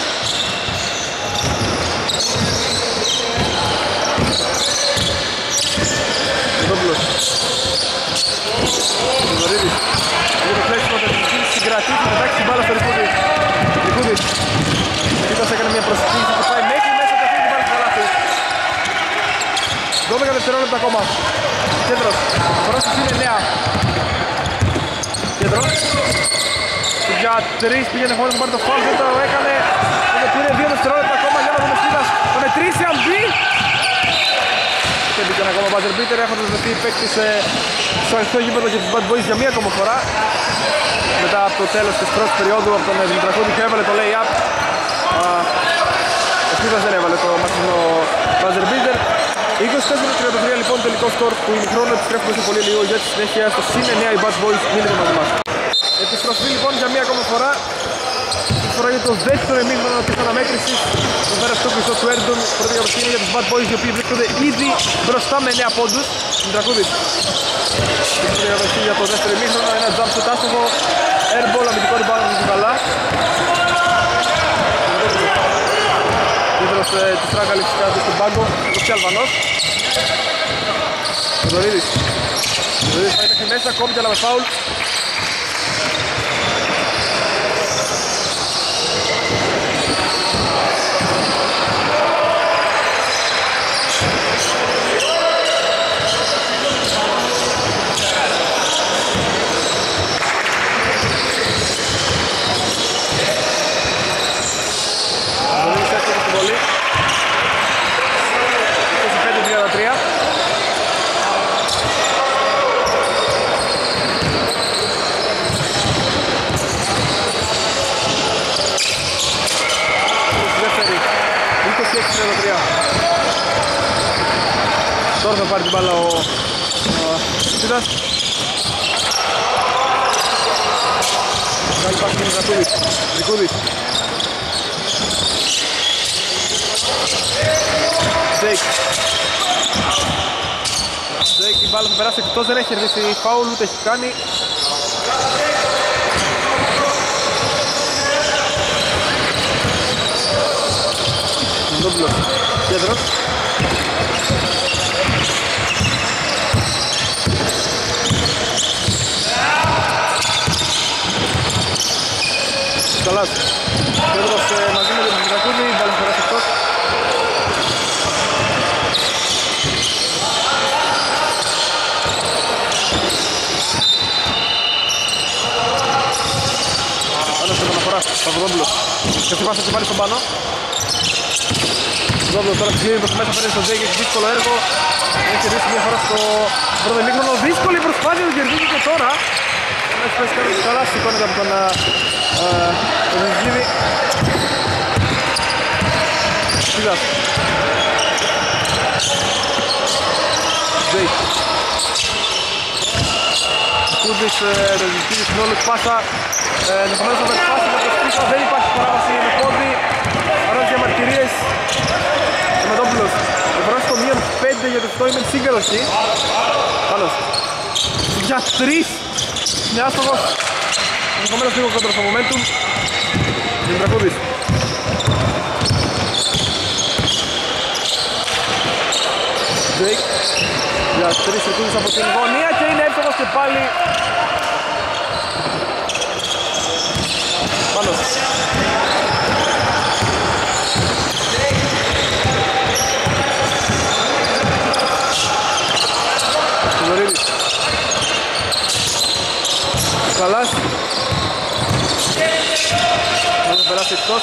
Διαμετόπουλος. Ζωρίδης. Για το κλέψιμο θα συγκρατεί και πετάξει την μπάλα στο Λικούδης. Λικούδης. Κοίτας έκανε μια προσκλήση και πάει μέχρι μέσα και αφήνει την μπάλα στο καλάθι. 12 δευτερόλεπτα ακόμα. Κέντρος. Φορά στις είναι 9. Κέντρος. Για 3 πήγαινε χωρίς να πάρει το φάουλ, δεν το έκανε. Και πήρε 2 δευτερόλεπτα ακόμα για να δούμε Σπίδας. Το μετρήσει αν μπει. Και μπήκε ένα ακόμα buzzer beater έχοντας βρεθεί παίκτης στο ανοιχτό γήπεδο και τους Bad Boys για μία ακόμα φορά. Μετά από το τέλος της πρώτης περίοδου από τον Δημητρακούδη και έβαλε το lay-up. Ο Σπίδας δεν έβαλε το μακρινό buzzer beater. 24-33 λοιπόν τελικό σκορ του ημιχρόνου, επιστρέφουμε σε πολύ λίγο για τη συνέχεια στο συν 9 οι Bad Boys, μείνετε μαζί μας. Επιστροφή λοιπόν για μία ακόμα φορά. Τη φορά για το δεύτερο ημίχρονο της αναμέτρησης. Το πέρα στο πίσω του Έρντον, πρώτη κατευθύνη για τους Bad Boys οι οποίοι βρίσκονται ήδη μπροστά με 9 πόντους. Δημητρακούδης. Την κατευθύνη για το δεύτερο ημίχρονο, ένα jump shot άστοχο. Airball, αμυντικό rebound του καλά. Ίδρος της Φράγκαλης κάτω στον πάγκο, το πιο Αλβανός. Ο Δωρίδης. Ο Δωρίδης πάει μέχρι μέσα, ακόμη και αλλά με φάουλ. Τώρα θα πάρει την μπάλα ο Σίδας. Καλή πάση είναι Ζακούδης. Ζικούδης. Τζέικ. Τζέικ η μπάλα θα περάσει εκτός, δεν έχει κερδίσει φάουλ, ούτε έχει κάνει. Ντόμπλος, κέντρος. Καλάς, κέντρος μαζί με τον Ζακούδη, η μπάλα θα περάσει εκτός. Παπαδόπουλος. Και αυτή πάσα και πάρει στον πάνω. Παπαδόπουλος τώρα πηγαίνει προς μέσα, παίρνει στο Τζέικ, έχει δύσκολο έργο. Έχει κερδίσει μια φορά στο πρώτο ημίχρονο. Δύσκολη προσπάθεια να κερδίσει και τώρα. Έχει πέσει κάποιος καλά, σηκώνεται από τον Ζυγίδη. Σίδας. Τζέικ. Κούδης, το Ζυγίδη στην όλη πάσα. Ενδεχομένως θα περπάσει με το σπίτι, δεν υπάρχει παράβαση με πόδι. Άρα διαμαρτυρίες. Ο Μετόπουλος περάσει το μείον 5 για το Στόιμεν συγκαλωσή. Άλλος. Για 3. Είναι άστοχος. Ενδεχομένως λίγο κόντρα στο momentum. Δημητρακούδης. Τζέικ. Για 3 σεκούντες από την γωνία και είναι εύστοχος και πάλι. Πάνος. Ζωρίδης. Καλάς. Θα περάσει εκτός.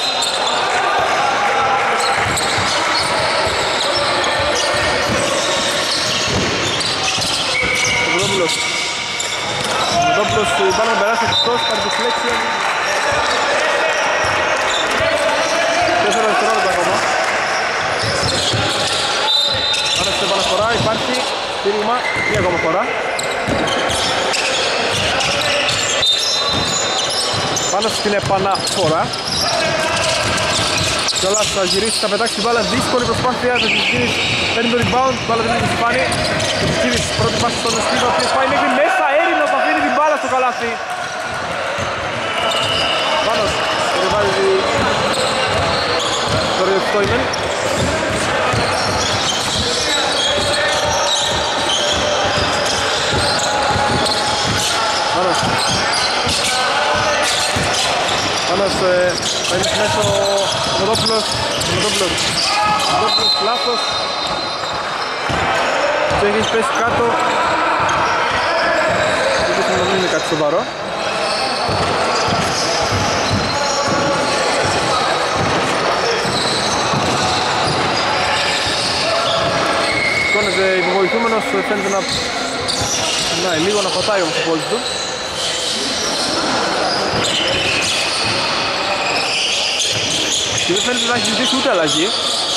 Παπαδόπουλος. Παπαδόπουλος πάνω να περάσει εκτός, πάρει τη φλέξη. 4 δευτερόλεπτα ακόμα. Άρα στην επαναφορά υπάρχει στήριγμα, μία ακόμα φορά. Πάνω στην επαναφορά. Κιόλας θα γυρίσει, θα πετάξει την μπάλα, δύσκολη προσπάθεια, θα Ζυγίδης παίρνει το rebound, την μπάλα δεν έχει σπάνει. Ο Ζυγίδης πρώτη πάση στον Στίβα, ο οποίος πάει μέχρι μέσα, έρηνος θα αφήνει την μπάλα στο καλάθι. Πάνος, περιβάλλει το Στόιμεν. Πάνος. Πάνος παίρνει στη μέση ο Μοδόπουλος. Μοδόπουλος λάθος. Και έχει πέσει κάτω. Δεν είναι κάτι σοβαρό. Σηκώνεται υποβοηθούμενος, φαίνεται να λίγο να πατάει όμως το πόλη του. Και δεν φαίνεται να έχει ζητήσει ούτε αλλαγή.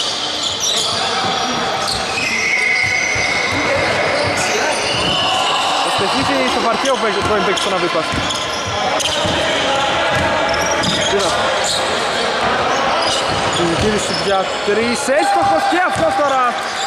Θα στεχίσει στο παρκαίο πρώην παίκτης στον Αβίπας. Κοίτα. Ζυγίδης για 3, έστοχος και αυτός τώρα.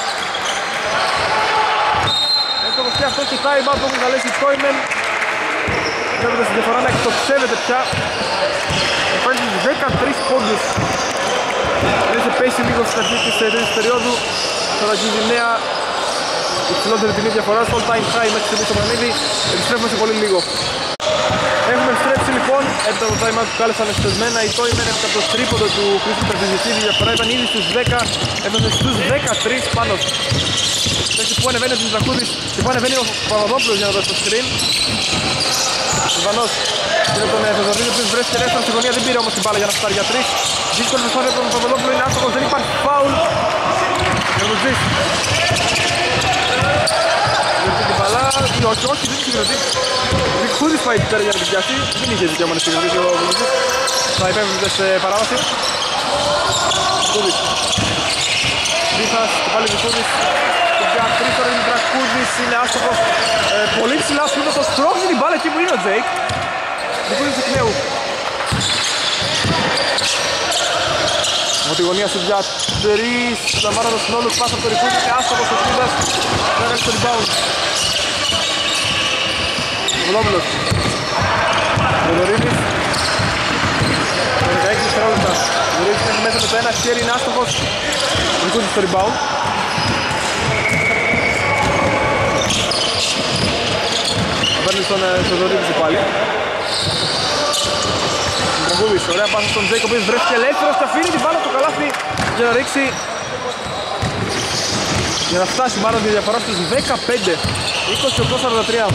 Έστοχος και αυτός και time out που έχουν καλέσει Στόιμεν. Βλέπετε στη διαφορά να εκτοξεύεται πια. Υπάρχει 13 πόντους. Έχει πέσει λίγο στις αρχές της τρίτης περίοδου. Τώρα αγγίζει νέα υψηλότερη τιμή διαφοράς. All time high μέχρι στιγμής στο παιχνίδι. Επιστρέφουμε σε πολύ λίγο. Έχουμε επιστρέψει λοιπόν. Έπειτα το time out που κάλεσαν εσπεσμένα. Η Στόιμεν έπειτα από το τρίποντο του Χρήστου Τερφιζητήδη. Η διαφορά ήταν ήδη στους 10. Έφτασε στους 13 πάνω. Μέχρι που ανεβαίνει ο Δημητρακούδης και που ανεβαίνει ο Παπαδόπουλος για να δώσει το screen. Ιβανός είναι τον Θεδωρίδη, ο οποίος βρέθηκε δεύτερο στη γωνία, δεν πήρε όμως την μπάλα για να φτάρει για 3. Δύσκολη προσπάθεια από τον Παπαδόπουλο, είναι άστοχος, δεν υπάρχει φάουλ. Γερμουτζής. Συγκρατεί την μπάλα, ή όχι, δεν την συγκρατεί. Ο Δικούδης πάει εκεί πέρα για να την πιάσει, δεν είχε δικαίωμα να συγκρατήσει ο Γερμουτζής. Θα υπέμβεται σε παράβαση. Δικούδης. Βίθας και πάλι Βυθούδης. Και για τρεις τώρα είναι Τρακούδης, είναι άστοχος. Πολύ ψηλά σου το στρώξει την μπάλα εκεί που είναι ο Τζέικ. Βυθούδης εκ νέου. Από τη γωνία σου για τρεις. Λαμβάνοντας συνόλους πάσα από το Ρικούδη και άστοχος ο Βίθας. Δεν έκανε το rebound. Βουλόπουλος. Βελορίδης. 16 δευτερόλεπτα. Βελορίδης είναι μέσα με το ένα χέρι, είναι άστοχος. Ρικούδης στο rebound. Παίρνει στον Θοδωρίδη πάλι. Μπραγκούδης, ωραία πάσα στον Τζέικ, ο οποίος βρέθηκε ελεύθερος και αφήνει την μπάλα στο καλάθι για να ρίξει, για να φτάσει μάλλον τη διαφορά στους 15. 28-43.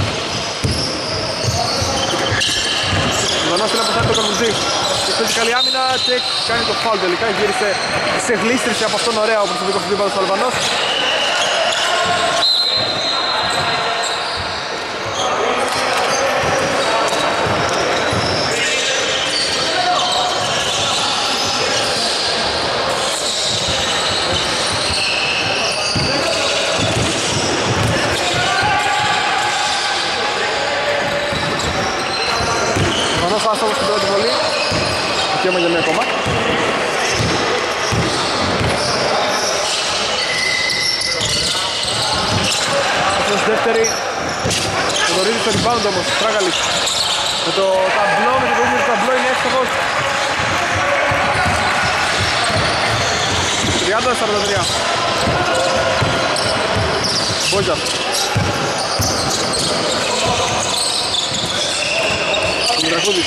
Λιβανός θέλει να αποθάρει το Καρμουζή. Παίζει καλή άμυνα και κάνει το φάουλ τελικά. Γύρισε σε γλίστριση από αυτόν ωραία ο προσωπικός του δίπαλος του Αλβανός. Άστοχος στην πρώτη βολή. Δικαίωμα για μία ακόμα. Αυτός δεύτερη. Ο Δωρίδης στο rebound όμως. Τράγαλης. Με το ταμπλό, με την περίπτωση του ταμπλό είναι εύστοχος. 30-43. Μπόγια. Ρακούδης.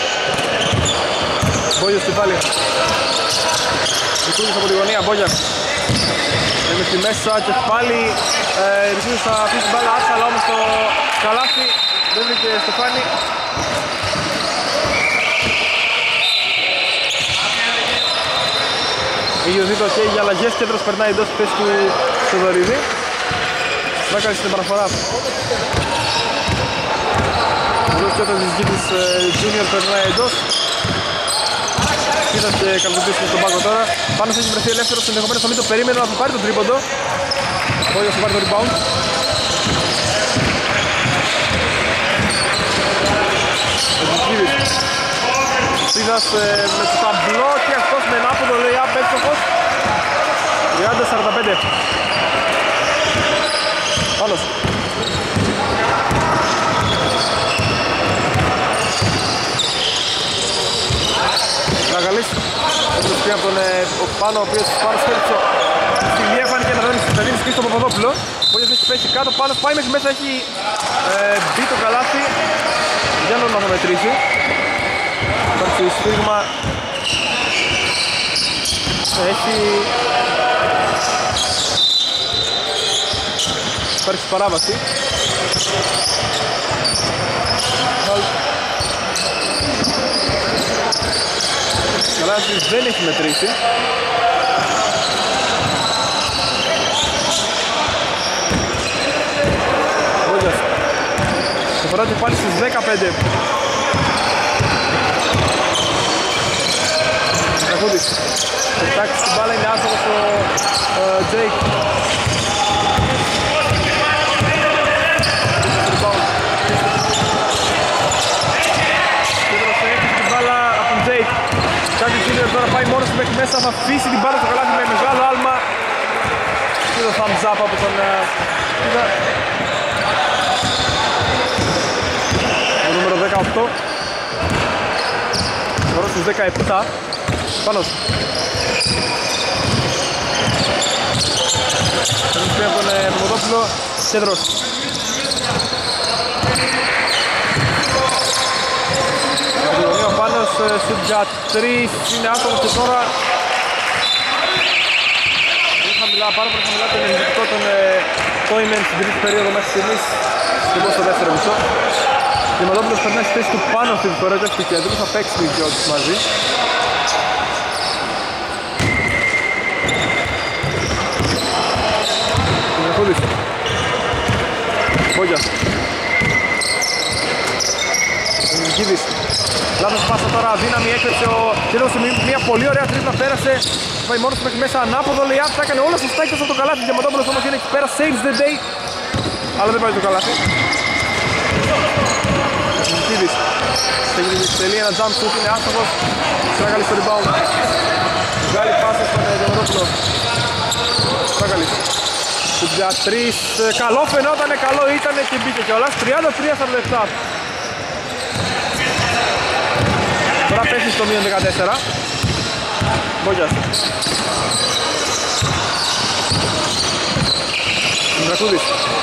Μπόγιος στην πάλι. Ρακούδης από τη γωνία, Μπόγια. Είναι στη μέσα και πάλι Ρακούδης θα αφήσει την μπάλα άσχαλα όμως το καλάθι. Δεν βρήκε Στεφάνη. Είχε δει το ok για αλλαγές, κέντρος περνάει εντός τη θέση του Θοδωρίδη. Στράκαλης στην παραφορά. Και όταν της γύτης Junior περνάει εντός. Κοίτας και καλοπιτήσεις στον πάγκο τώρα. Πάνω έχει βρεθεί ελεύθερος, ενδεχομένως θα μην το περίμενε να πάρει το τρίποντο. Μπόγιος θα πάρει το rebound. Κοίτας με το ταμπλό και αυτός με ανάποδο lay-up έξοχος. 30-45. Πάνος. Ραγαλής, όπως πει από τον πάνω, ο οποίος πάνω σκέλιξε στη μία φάνηκε να δίνει πίσω από Παπαδόπουλο. Μπόγιος έχει πέσει κάτω, πάνω πάει μέχρι μέσα, έχει μπει το καλάθι. Για να το μετρήσει. Υπάρχει σφίγμα. Έχει... Υπάρχει παράβαση. Καλάθι δεν έχει μετρήσει. Ρόγιας. Το φορά και πάλι στις 15. Κακούδης. Πετάξει την μπάλα, είναι άστοχος ο Τζέικ. Κάτι Junior τώρα πάει μόνος του μέχρι μέσα, θα αφήσει την μπάλα στο καλάθι με μεγάλο άλμα. Και το thumbs up από τον Κίδα. Το νούμερο 18. Τώρα στους 17. Πάνος. Παίρνει πια από τον Παπαδόπουλο. Κέντρος. Ο Πάνος σουτ για 3, είναι άστοχος και τώρα πάρα πολύ χαμηλά το ενεργητικό των Toymen στην τρίτη περίοδο μέχρι στιγμής και πώς στο δεύτερο μισό. Και ο Μαδόπουλος περνάει στη θέση του πάνω στη φορά του στο κέντρο, θα παίξει την δυο τους μαζί. Κουδής. Μπόγια. Κίδης. Λάθος πάσα τώρα, δύναμη έκλεψε ο Κίδος σε μια πολύ ωραία τρίπλα, πέρασε. Πάει μόνος του μέχρι μέσα, ανάποδο Λεάτ, θα έκανε όλα σωστά εκτός από το καλάθι. Διαμαντόπουλος όμως είναι εκεί πέρα, saves the day. Αλλά δεν πάει το καλάθι. Κίδης. Τελεί ένα jump shoot, είναι άστοχος. Στράγαλης στο rebound. Βγάλει πάσα στον Διαμαντόπουλο. Στράγαλης. Για 3, καλό φαινότανε, καλό ήτανε και μπήκε κιόλας. 33-47. Τώρα πέφτει στο μείον 14. Μπόγιας. Μητρακούδης.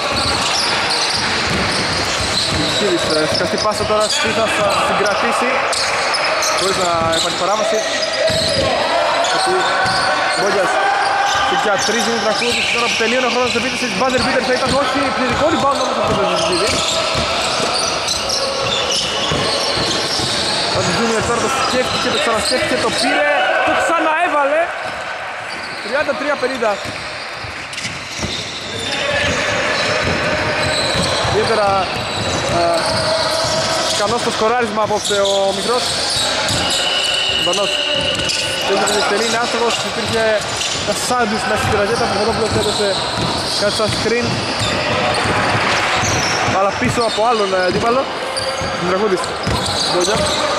Κίδης, σκαστή πάσα τώρα, θα συγκρατήσει χωρίς να υπάρχει παράβαση. Μπόγιας. Για 3 Μητρακούδης, τώρα που τελείωνε ο χρόνος της επίθεσης, buzzer beater θα ήταν όχι πληρικό rebound όμως αυτό το ζητήτη. Ο Junior τώρα το σκέφτηκε, το ξανασκέφτηκε, το πήρε, το ξαναέβαλε. 33-50. Ιδιαίτερα ικανός στο σκοράρισμα απόψε ο μικρός. Μπανός. Τελεί είναι άστοχος, υπήρχε ένα σάντουις μέσα στη ρακέτα που Παπαδόπουλος έδωσε κάτι σαν screen. Αλλά πίσω από άλλον αντίπαλο. Μητρακούδης. Μπόγια.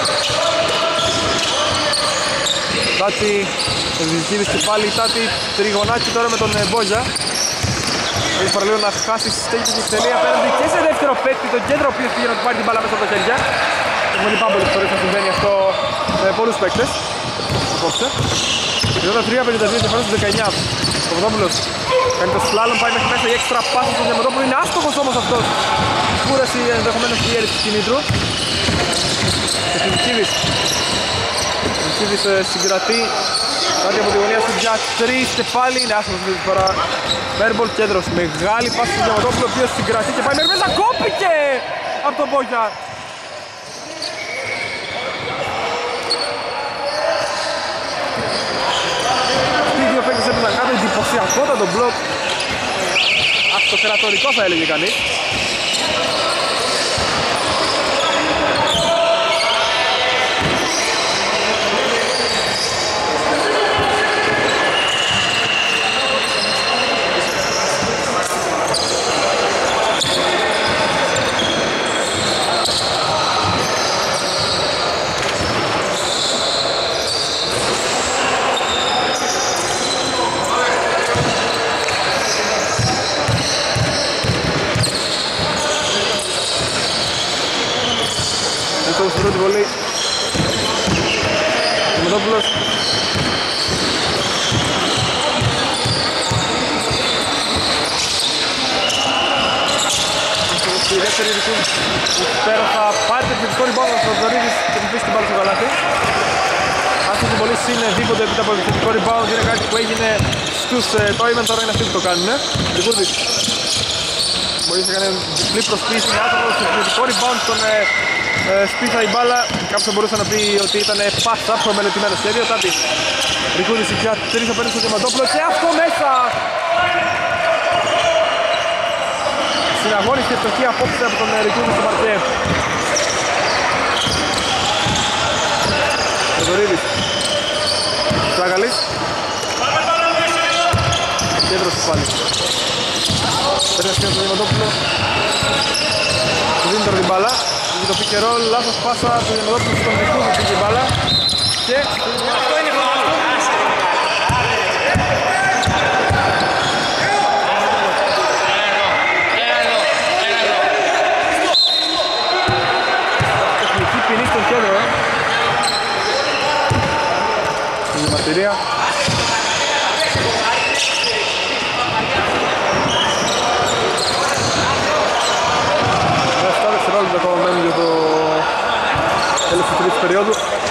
Τάτι, Ζητζίδης και πάλι Τάτι, τριγωνάκι τώρα με τον Μπόγια. Έχει παραλίγο να χάσει στις στέγες της τελεία απέναντι και σε δεύτερο παίκτη, τον κέντρο ο οποίος πήγε να του πάρει την μπάλα μέσα από τα χέρια. Έχουμε δει πάρα πολλές φορές να συμβαίνει αυτό με πολλούς παίκτες. Απόψε. 33-52 διαφορά στους 19. Ο Παπαδόπουλος κάνει το σλάλομ, πάει μέχρι μέσα η έξτρα πάσα στον Διαμαντόπουλο. Είναι άστοχος όμως αυτός. Κούραση ενδεχομένως η έλλειψη κινήτρου. Και Κίδης. Κίδης συγκρατεί κάτι από τη γωνία του για 3 και πάλι είναι άστοχος αυτή τη φορά. Μέρμπολ κέντρος, μεγάλη πάσα στον Διαμαντόπουλο, ο οποίος συγκρατεί και πάει μέχρι μέσα. Κόπηκε από τον Μπόγια. Κάτω εντυπωσιακότατο μπλοκ. Αυτοκρατορικό θα έλεγε κανείς. Στην πρώτη βολή Μητρόπουλος. Στη δεύτερη ειδικού πέρα θα πάρει το επιθετικό rebound ο Θοδωρίδης και θα πείσει την μπάλα στο καλάθι. Αυτή την πολύ είναι δίποτε έπειτα από επιθετικό rebound, είναι κάτι που έγινε στους Toymen, τώρα είναι αυτοί που το κάνουν. Λικούρδης μπορεί να κάνει διπλή προσποίηση με άτομο στο επιθετικό rebound στον Σπίθα η μπάλα. Κάποιος θα μπορούσε να πει ότι ήταν πάσα από μελετημένο σχέδιο. Τάτι Ρικούρης για 3 απέναντι στο Διαμαντόπουλο και αυτό μέσα. Συναγώνιση και φτωχή απόψε από τον Ρικούρη στο παρκέ. Θοδωρίδης. Στράγαλης. Κέντρος του πάλι. Παίρνει ασκήνω στον Διαμαντόπουλο. Του δίνει τώρα την μπάλα. Για το pick and roll, λάθος πάσα του Διαμαντόπουλου στον Ρικούρη πήγε η μπάλα. Και... τεχνική ποινή στον κέντρο. Στην μαρτυρία. Ακόμα μένουν για το τέλος της τρίτης περίοδου.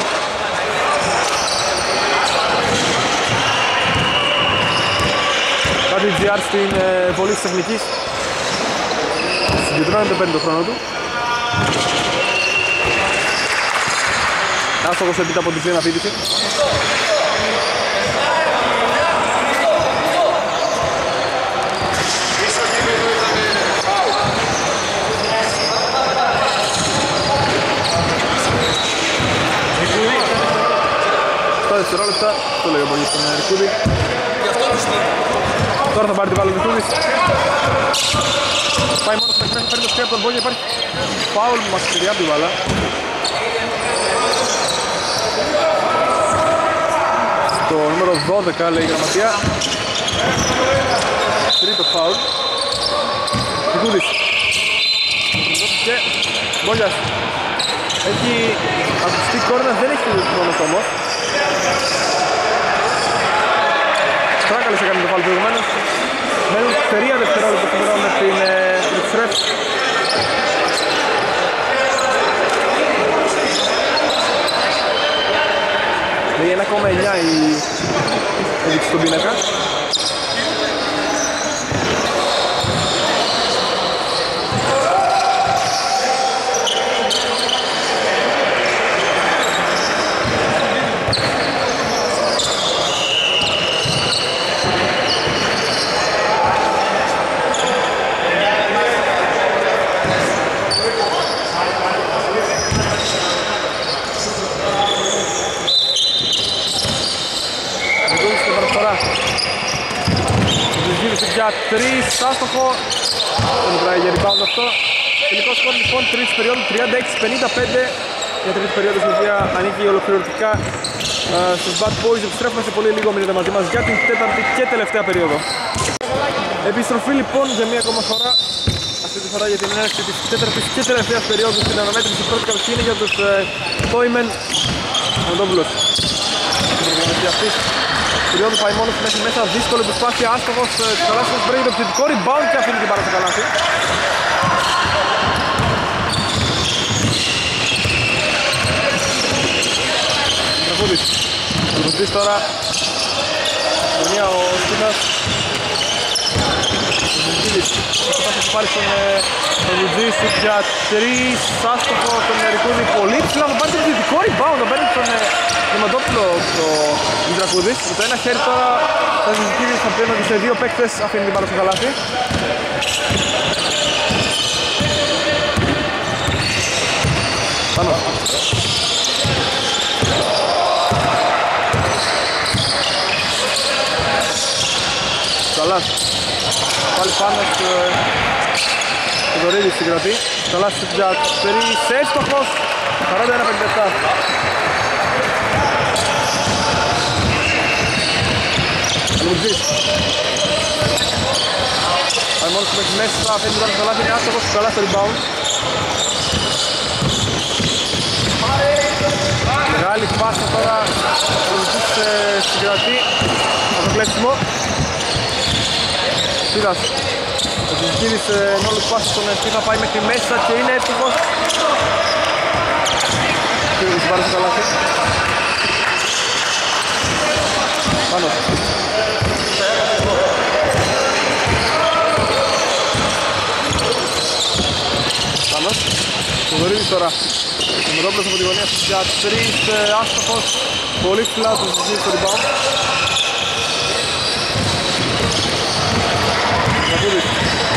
Κάτι GR στην βολή της τεχνικής. Συγκεντρώνεται, παίρνει το χρόνο του. Άστοχος έπειτα από την πλήν αφήτηση. 7 δευτερόλεπτα, το λέγω πολύ στον Ρικούδη. Τώρα θα πάρει την μπάλα ο Ρικούδης. Πάει μόνο στο μέχρι, παίρνει το σκρέπ από τον Μπόγια, υπάρχει φάουλ που μας ξεδιάπτει την μπάλα. Στο νούμερο 12 λέει η γραμματεία. Τρίτο φάουλ. Ρικούδης. Και Μπόγιας. Έχει ακουστεί κόρνα, δεν έχει μόνος όμως. Στράκαλες έκανε το φάουλ προηγουμένως. Μένουν 3 δευτερόλεπτα που μιλάω με την εξτρέφ. Λέει 1,9 η έδειξη στον πίνακα. Για 3, άστοχο. Δεν μετράει για rebound αυτό. Τελικό σκορ λοιπόν τρίτης περίοδου 36-55. Για τρίτη περίοδο στην οποία ανήκει ολοκληρωτικά στους Bad Boys. Επιστρέφουμε σε πολύ λίγο, μείνετε μαζί μας για την τέταρτη και τελευταία περίοδο. Επιστροφή λοιπόν για μία ακόμα φορά. Αυτή τη φορά για την έναρξη της τέταρτης και τελευταίας περίοδου στην αναμέτρηση. Η πρώτη κατοχή είναι για τους Toymen Μοντόπουλος. Περίοδο πάει μόνος μέχρι μέσα, δύσκολη προσπάθεια, άστοχος της Καλάσης, βρέχει το επιθετικό rebound και αφήνει την μπάλα στο καλάθι. Τραγούδης, Λουτζής τώρα, γωνία ο Στίνας. Λουτζής, θα πάρει στον Λουτζής για 3, άστοχο τον Ρικούδη, πολύ ψηλά, θα πάρει το επιθετικό rebound, θα παίρνει τον Διαμαντόπουλο στο Μητρακούδης. Με το ένα χέρι τώρα θα συζητήσει θα παίρνει και σε 2 παίκτες, αφήνει την μπάλα στο καλάθι. Πάνω. Καλάς. Πάλι πάνω στο Δωρίδη στην κρατή. Καλάς για 3, έστοχος. 41-57. Λουτζής. Αν μόνος που έχει μέσα, αφήνει τώρα στο λάθη, είναι άστοχος, καλά στο rebound. Μεγάλη πάσα τώρα, ο Λουτζής συγκρατεί από το κλέψιμο. Στίδας. Ο Τζιζικίδης με όλους πάσα στον Στίδα πάει μέχρι μέσα και είναι έτοιμος. Στίδας την πάρει στο καλάθι. Πάνω. Πάνος. Το Δωρίδης τώρα. Ο Μερόπλος από τη γωνία για 3, άστοχος. Πολύ ψηλά του συζητήσει στο rebound. Κακούδης.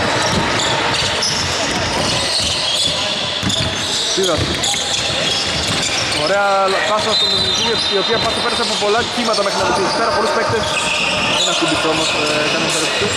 Στίδας. Ωραία πάσα στον Μεζιζίδη, η οποία πάσα πέρασε από πολλά κύματα μέχρι να βγει πέρα, πολλούς παίκτες. Ένα κουμπιτ όμως κάνει ενθαρρυντικούς.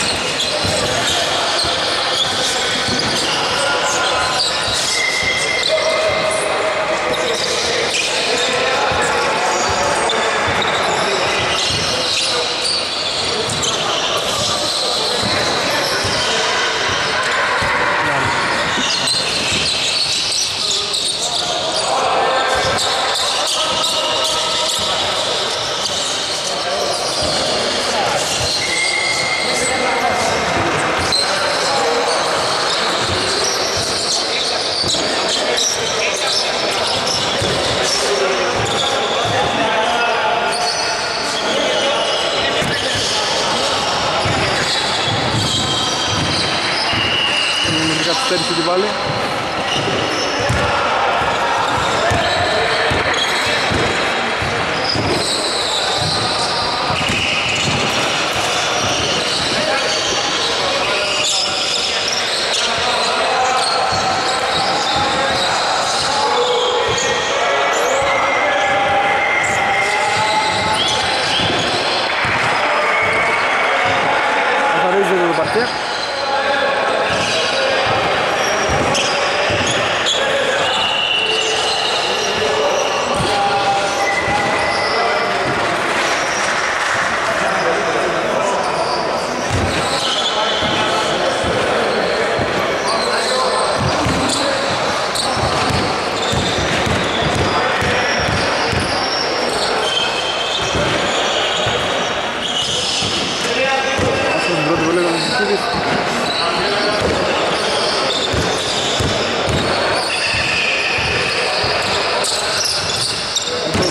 Καθυστέρησε τη βάλει.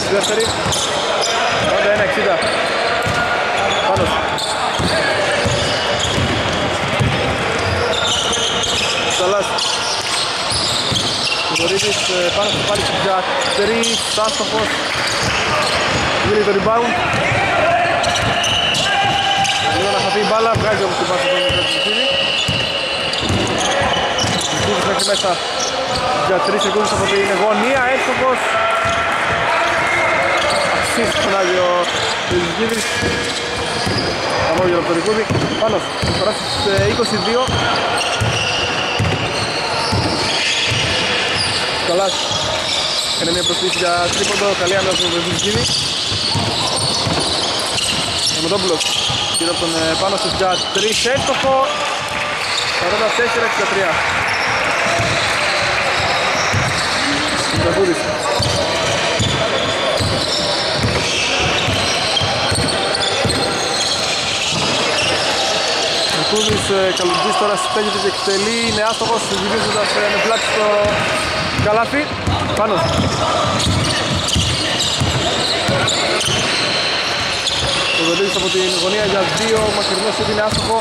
στη δεύτερη. 41-60. Πάνος. Σαλάς. Βορίδης πάνω στο πάλι για 3, άστοχος. Βγαίνει το rebound. Λίγο να χαθεί η μπάλα, βγάζει όμως την πάση του Μητρακίδη. Μητρακίδης μέχρι μέσα για 3 σεκούντες από την γωνία, έστοχος. Αξίζει στον Άγιο Μητρακίδης. Αμόγιο από τον Ρικούδη. Πάνος, φορά στις 22. Καλάς. Είναι μια προσθήκη για τρίποντο, καλή άμυνα από τον Μητρακίδη. Μοντόπουλος γύρω από τον πάνω στους για 3, έστοχο. 44-63. Μητρακούδης. Μητρακούδης Καλουτζής τώρα στέγεται και εκτελεί, είναι άστοχος, γυρίζοντας με πλάτη στο καλάθι. Πάνος. Ο Δελίδης από την γωνία για 2, μακρινός ήδη είναι άστοχο.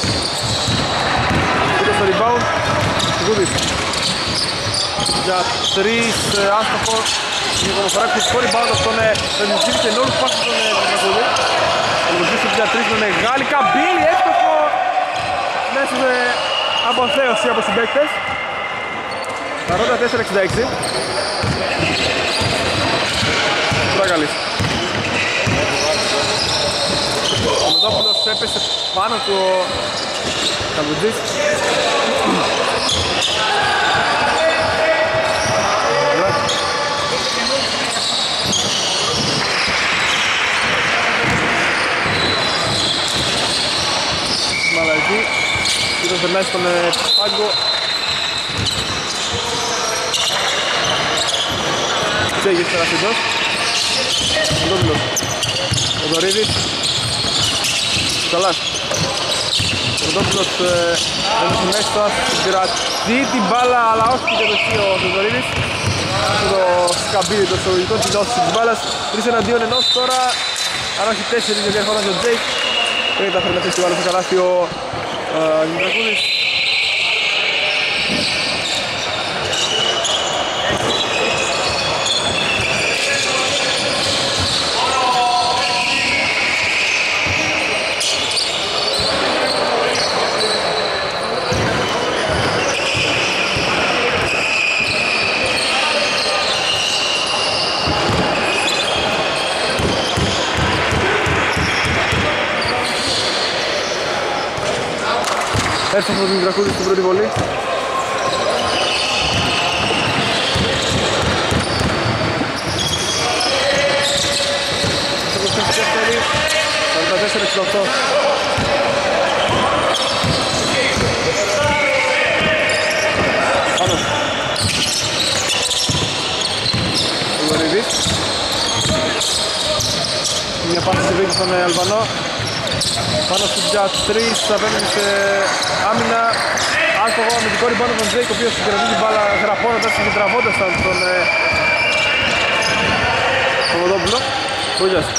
Πήρε στο rebound. Γκούδης. Για 3, άστοχο. Η οικονομφορά φυσικό rebound αυτόν τον Μητζίδη και νόλους πάσουν τον Μητζίδη. Ο Μητζίδης για 3 με μεγάλη καμπύλη, εύστοχο. Μέσα με αποθέωση από συμπαίκτες. 44-66. Τραγαλής. Ο Μητόπουλος έπεσε πάνω του ο Καλουτζής. Μαλακή. Κύριος περνάει στον πάγκο. Τσέγης Τερασίδος. Μητόπουλος. Ο Δωρίδης. Καλάς. Ο Μητόπουλος έμεινε μέσα, συγκρατεί την μπάλα, αλλά όχι την κατοχή ο Θεοδωρίδης. Το σκαμπίδι το εισαγωγικό της δόσης της μπάλας. 3 εναντίον 1 τώρα, αν όχι 4 για διαφορά ο Τζέικ. Δεν τα φέρει να θέσει την μπάλα στο καλάθι ο Μητρακούδης. Έτσι από τον Μητρακούδη στην πρώτη βολή. Στο προσθέσει δεύτερη, 44-68. Πάνω. Ο Λωρίδης. Μια πάση στη δίκη στον Αλβανό. Πάνω στους για 3, απέναντι σε άμυνα. Άστοχο αμυντικό ριμπάνω τον Τζέικ, ο οποίος συγκρατεί την μπάλα γραπώνοντας και τραβώντας τον Κομοδόπουλο. Κούγιας.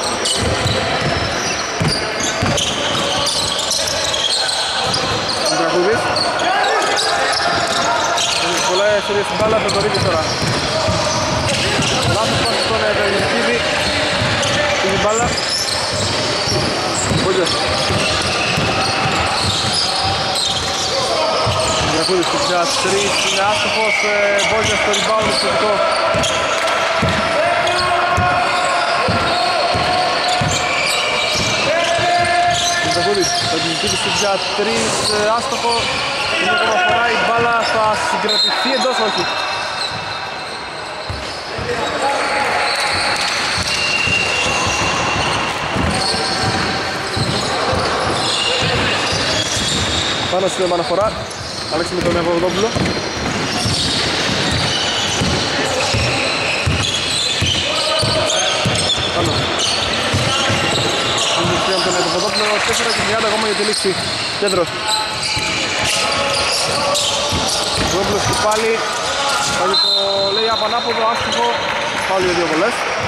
Μητρακούδης. Πολλά ευκαιρίες στην μπάλα, θα το ρίξει τώρα. Λάθος πάση στον Βελγίδη. Την μπάλα. Κούγιας. Μητρακούδης του πια 3, είναι άστοχος, Μπόγιας στο rebound εξωτικό. Μητρακούδης, ο Μητρακούδης του πια 3, άστοχο, είναι ακόμα φορά, η μπάλα θα συγκρατηθεί εντός, όχι. Πάνω στην επαναφορά, Αλέξη με τον Ευρωδόπουλο. Πάνω. Είναι τον Ευρωδόπουλο, 4:30 ακόμα για τη λήξη. Κέντρος. Ευρωδόπουλος και πάλι. Πάλι το λέει απανάποδο, άστοχο. Πάλι για δύο βολές.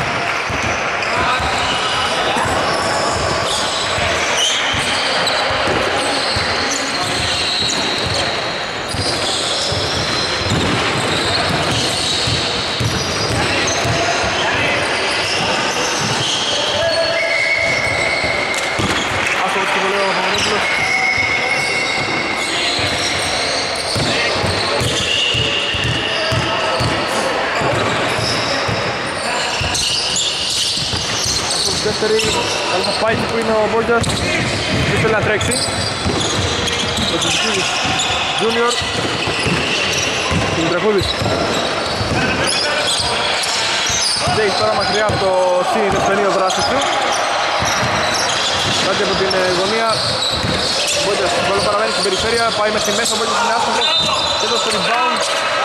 Άστοχος και βολέο ο Παπαδόπουλος. Δεύτερη, αλλά θα πάει εκεί που είναι ο Μπόγκιας. Δεν θέλει να τρέξει. Ο Τσιτσίδης Junior. Δημητρακούδης. Τζέις τώρα μακριά από το σύνηθες πενίο δράσης του. Κάτι από την γωνία. Ο Μπόγκιας όλο παραμένει στην περιφέρεια. Πάει μέχρι μέσα, ο Μπόγκιας είναι άστοχος. Και εδώ στο rebound.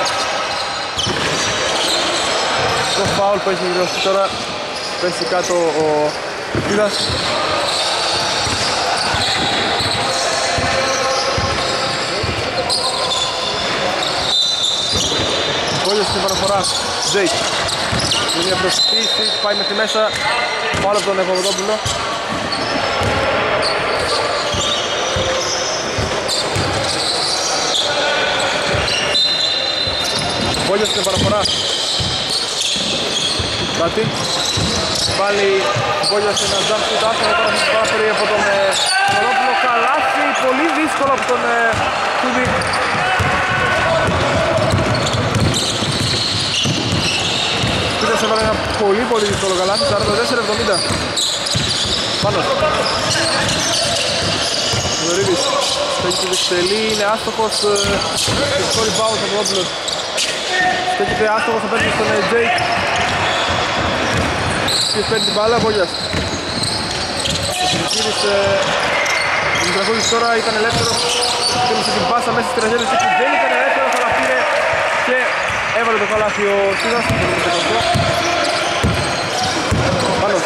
Το φάουλ που έχει γυρώσει τώρα. Πέσει κάτω ο Κίδας. Πόλιος στην παραφορά. Τζέικ. Είναι μια προσφύση, πάει μέχρι μέσα. Πάλι από τον Παπαδόπουλο. Πόλιος στην παραφορά. Κάτι. Πάλι Μπόγιας ένα jump shoot άστοχο, τώρα θα πάρει από τον Παπαδόπουλο. Καλάθι, πολύ δύσκολο από τον Κούδη. Κούδης έβαλε ένα πολύ δύσκολο καλάθι, 44-70. Πάνος. Δωρίδης, στέκει τη δεξελή, είναι άστοχος. Στο rebound ο Παπαδόπουλος. Στέκεται άστοχος απέναντι στον Τζέικ. Και παίρνει την μπάλα, Μπόγιας. Ο Δημητρακούδης τώρα ήταν ελεύθερος. Θέλησε την πάσα μέσα στις τραχέλες του. Δεν ήταν ελεύθερος, αλλά πήρε και έβαλε το καλάθι ο Σίδας. Πάνος.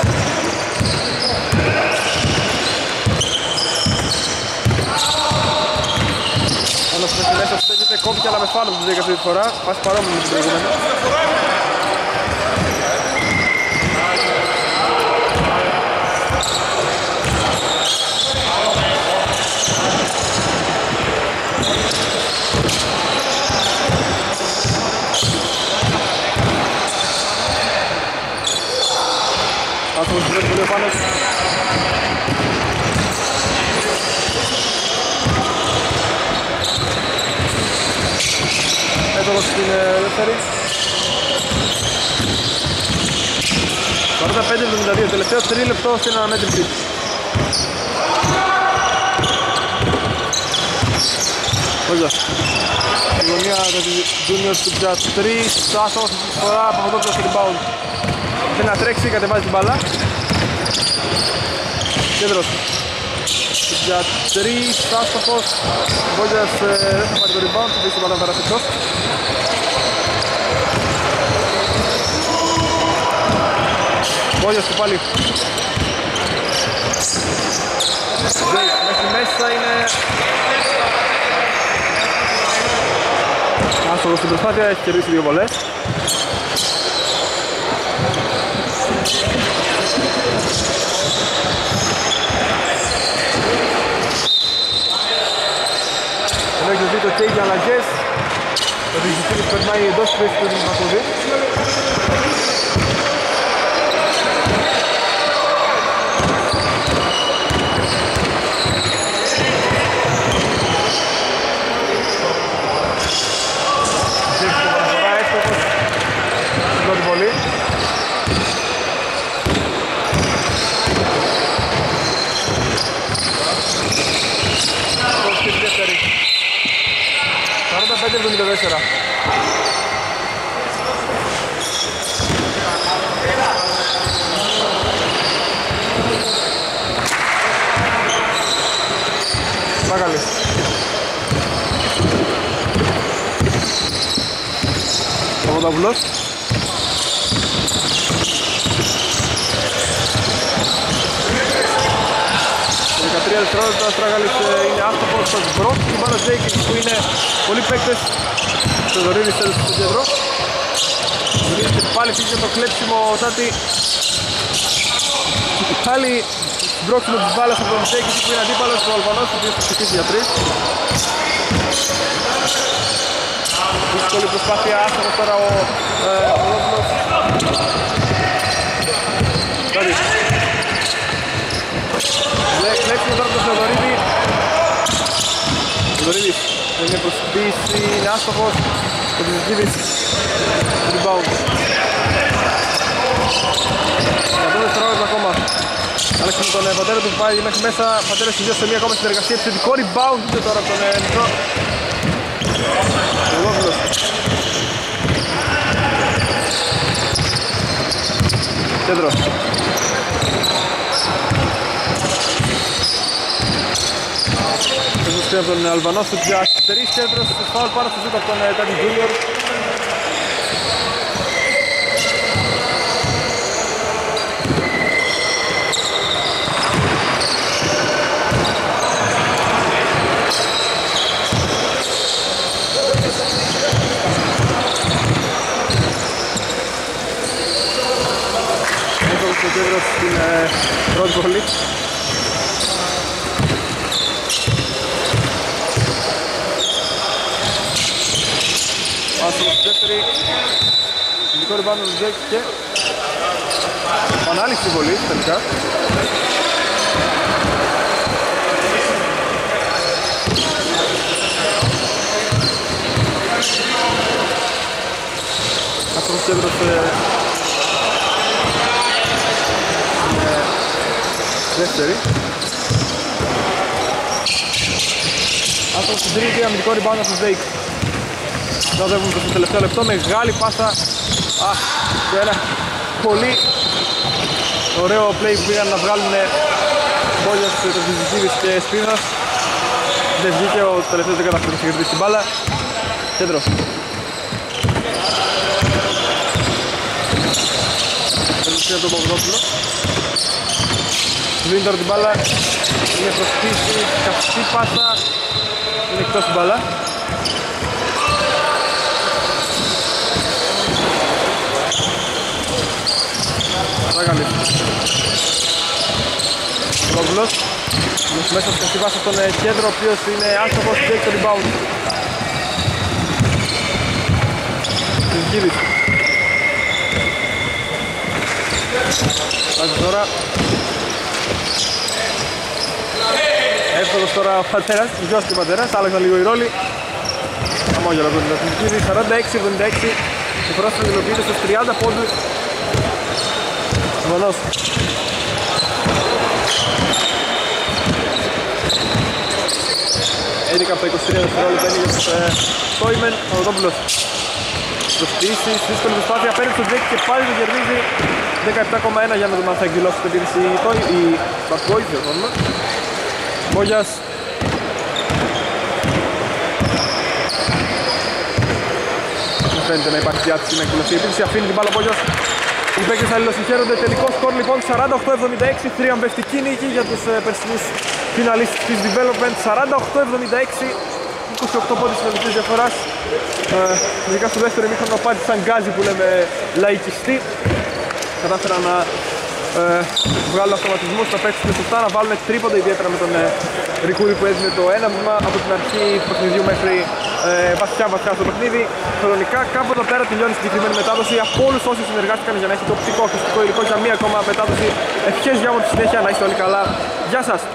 Πάνος μέχρι μέσα στέκεται, κόβηκε αλλά με φάλο που βγήκε αυτή τη φορά. Πας παρόμοιο με την προηγούμενη. Άστοχος που βλέπει πολύ ο Πάνος. Έτωγος στην δεύτερη. 45-72, τελευταίο 3 λεπτό στην αναμέτρηση. Μπόγιας. Η γωνία για τη Junior του για 3. Άστοχος τη φορά, Παπαδόπουλος στο rebound. Θέλει να τρέξει, κατεβάζει την μπάλα. Κέντρος. Για 3, άστοχος. Μπόγιας δεν θα πάρει το rebound, θα δει την μπάλα να περάσει εκτός. Μπόγιας του πάλι. Μέχρι μέσα είναι... Άστοχος στην προσπάθεια, έχει κερδίσει 2 βολές. Ενώ έχετε δει το και για αλλαγές. Ο Διζητήρης περνάει εντός του πέση του Δημακούδη. Ζεύει την παραφορά, έστοχος στην πρώτη βολή. Στη δεύτερη. 45-74. Μάγαλης. Παπαδόπουλος. Το 13 δευτερόλεπτα, ο Στράγαλης είναι άστοχος στο μπρος. Και πάνω Τζέικης που είναι πολλοί παίκτες. Θεοδωρίδης τέλος στο κέντρο. Βρίσκεται πάλι φύγει για το κλέψιμο ο Τάτι. Πάλι μπρόξιμο της μπάλας από τον Τέκη που είναι αντίπαλος του Αλβανός, ο οποίος θα ψηφίσει για 3. Δύσκολη προσπάθεια, άστοχος τώρα ο Ρόδουλος. Τάτι. Κλέψιμο τώρα από τον Θεοδωρίδη. Θεοδωρίδης είναι προσπίση, είναι άστοχος. Ο Τζιζίδης rebound. 100 δευτερόλεπτα ακόμα. Άλλαξε με τον πατέρα του πάει μέχρι μέσα. Πατέρας συνδυάζει σε μία ακόμα συνεργασία. Επιθετικό rebound ούτε τώρα από τον Νιτρό. Λογόφιλος. Κέντρο. Εδώ από τον Αλβανό στο για 3 κέντρος. Φάουλ πάνω στο ζούτο από τον Τάνι Τζούνιορ. Το κέντρο στην πρώτη βολή. Άσο στη δεύτερη. Ειδικό ριμπάουντ του Τζέκ και ανάληξη βολή τελικά. Άσο στο κέντρο δεύτερη. Άστος στην τρίτη, αμυντικό rebound από τον Ζέικ. Δοδεύουν στο τελευταίο λεπτό, μεγάλη πάσα. Και ένα πολύ ωραίο play που πήγαν να βγάλουν Μπόλιας, το Βυζιτίδης και Σπίνας. Δεν βγήκε, ο τελευταίος δεν καταφέρει να συγκρατήσει την μπάλα. Κέντρος. Παίρνει τον Παπαδόπουλο. Δίνει τώρα την μπάλα, είναι προσπίση, καυτή πάσα, είναι εκτός την μπάλα. Ράγαλης. Ρόγλος, μέσα στη καυτή πάσα στον κέντρο, ο οποίος είναι άστοχος και έχει το rebound. Συζητήδης. Βάζει τώρα. Εύκολος τώρα ο πατέρας, γιώθηκε ο πατέρας, άλλαξαν λίγο οι ρόλοι. Χαμόγελα από τον Αθηνικίδη, 46-76. Η πρόσφατα υλοποιείται στους 30 πόντους. Βονός. Έδικα από τα 23 δευτερόλεπτα είναι για τους Στόιμεν, ο Ροδόπουλος. Προσποιήσεις, δύσκολη προσπάθεια, παίρνει τον Τζέκ και πάλι το κερδίζει. 17,1 για να δούμε αν θα εκδηλώσει την επίδυση η Μπασκόης, δεν γνωρίζουμε. Μπόγιας. Δεν φαίνεται να υπάρχει διάθεση να εκδηλωθεί η επίδυση, αφήνει την μπάλα ο Μπόγιας. Οι παίκτες αλληλοσυγχαίρονται, τελικό σκορ λοιπόν 48-76, θριαμβευτική νίκη για τους περσινούς φιναλίστες της Development. 48-76, 28 πόντους συνολικής διαφοράς. Ειδικά στο δεύτερο ημίχρονο πάτησαν γκάζι που λέμε λαϊκιστή. Κατάφεραν να βγάλουν αυτοματισμούς, να παίξουν σωστά, να βάλουν τρίποντα, ιδιαίτερα με τον Ρικούρη που έδινε το ένα βήμα από την αρχή του παιχνιδιού μέχρι βαθιά στο παιχνίδι. Χρονικά κάπου εδώ πέρα τελειώνει η συγκεκριμένη μετάδοση. Από όλους όσοι συνεργάστηκαν για να έχει το οπτικό και υλικό για μία ακόμα μετάδοση. Ευχές για όλους τη συνέχεια, να είστε όλοι καλά. Γεια σας!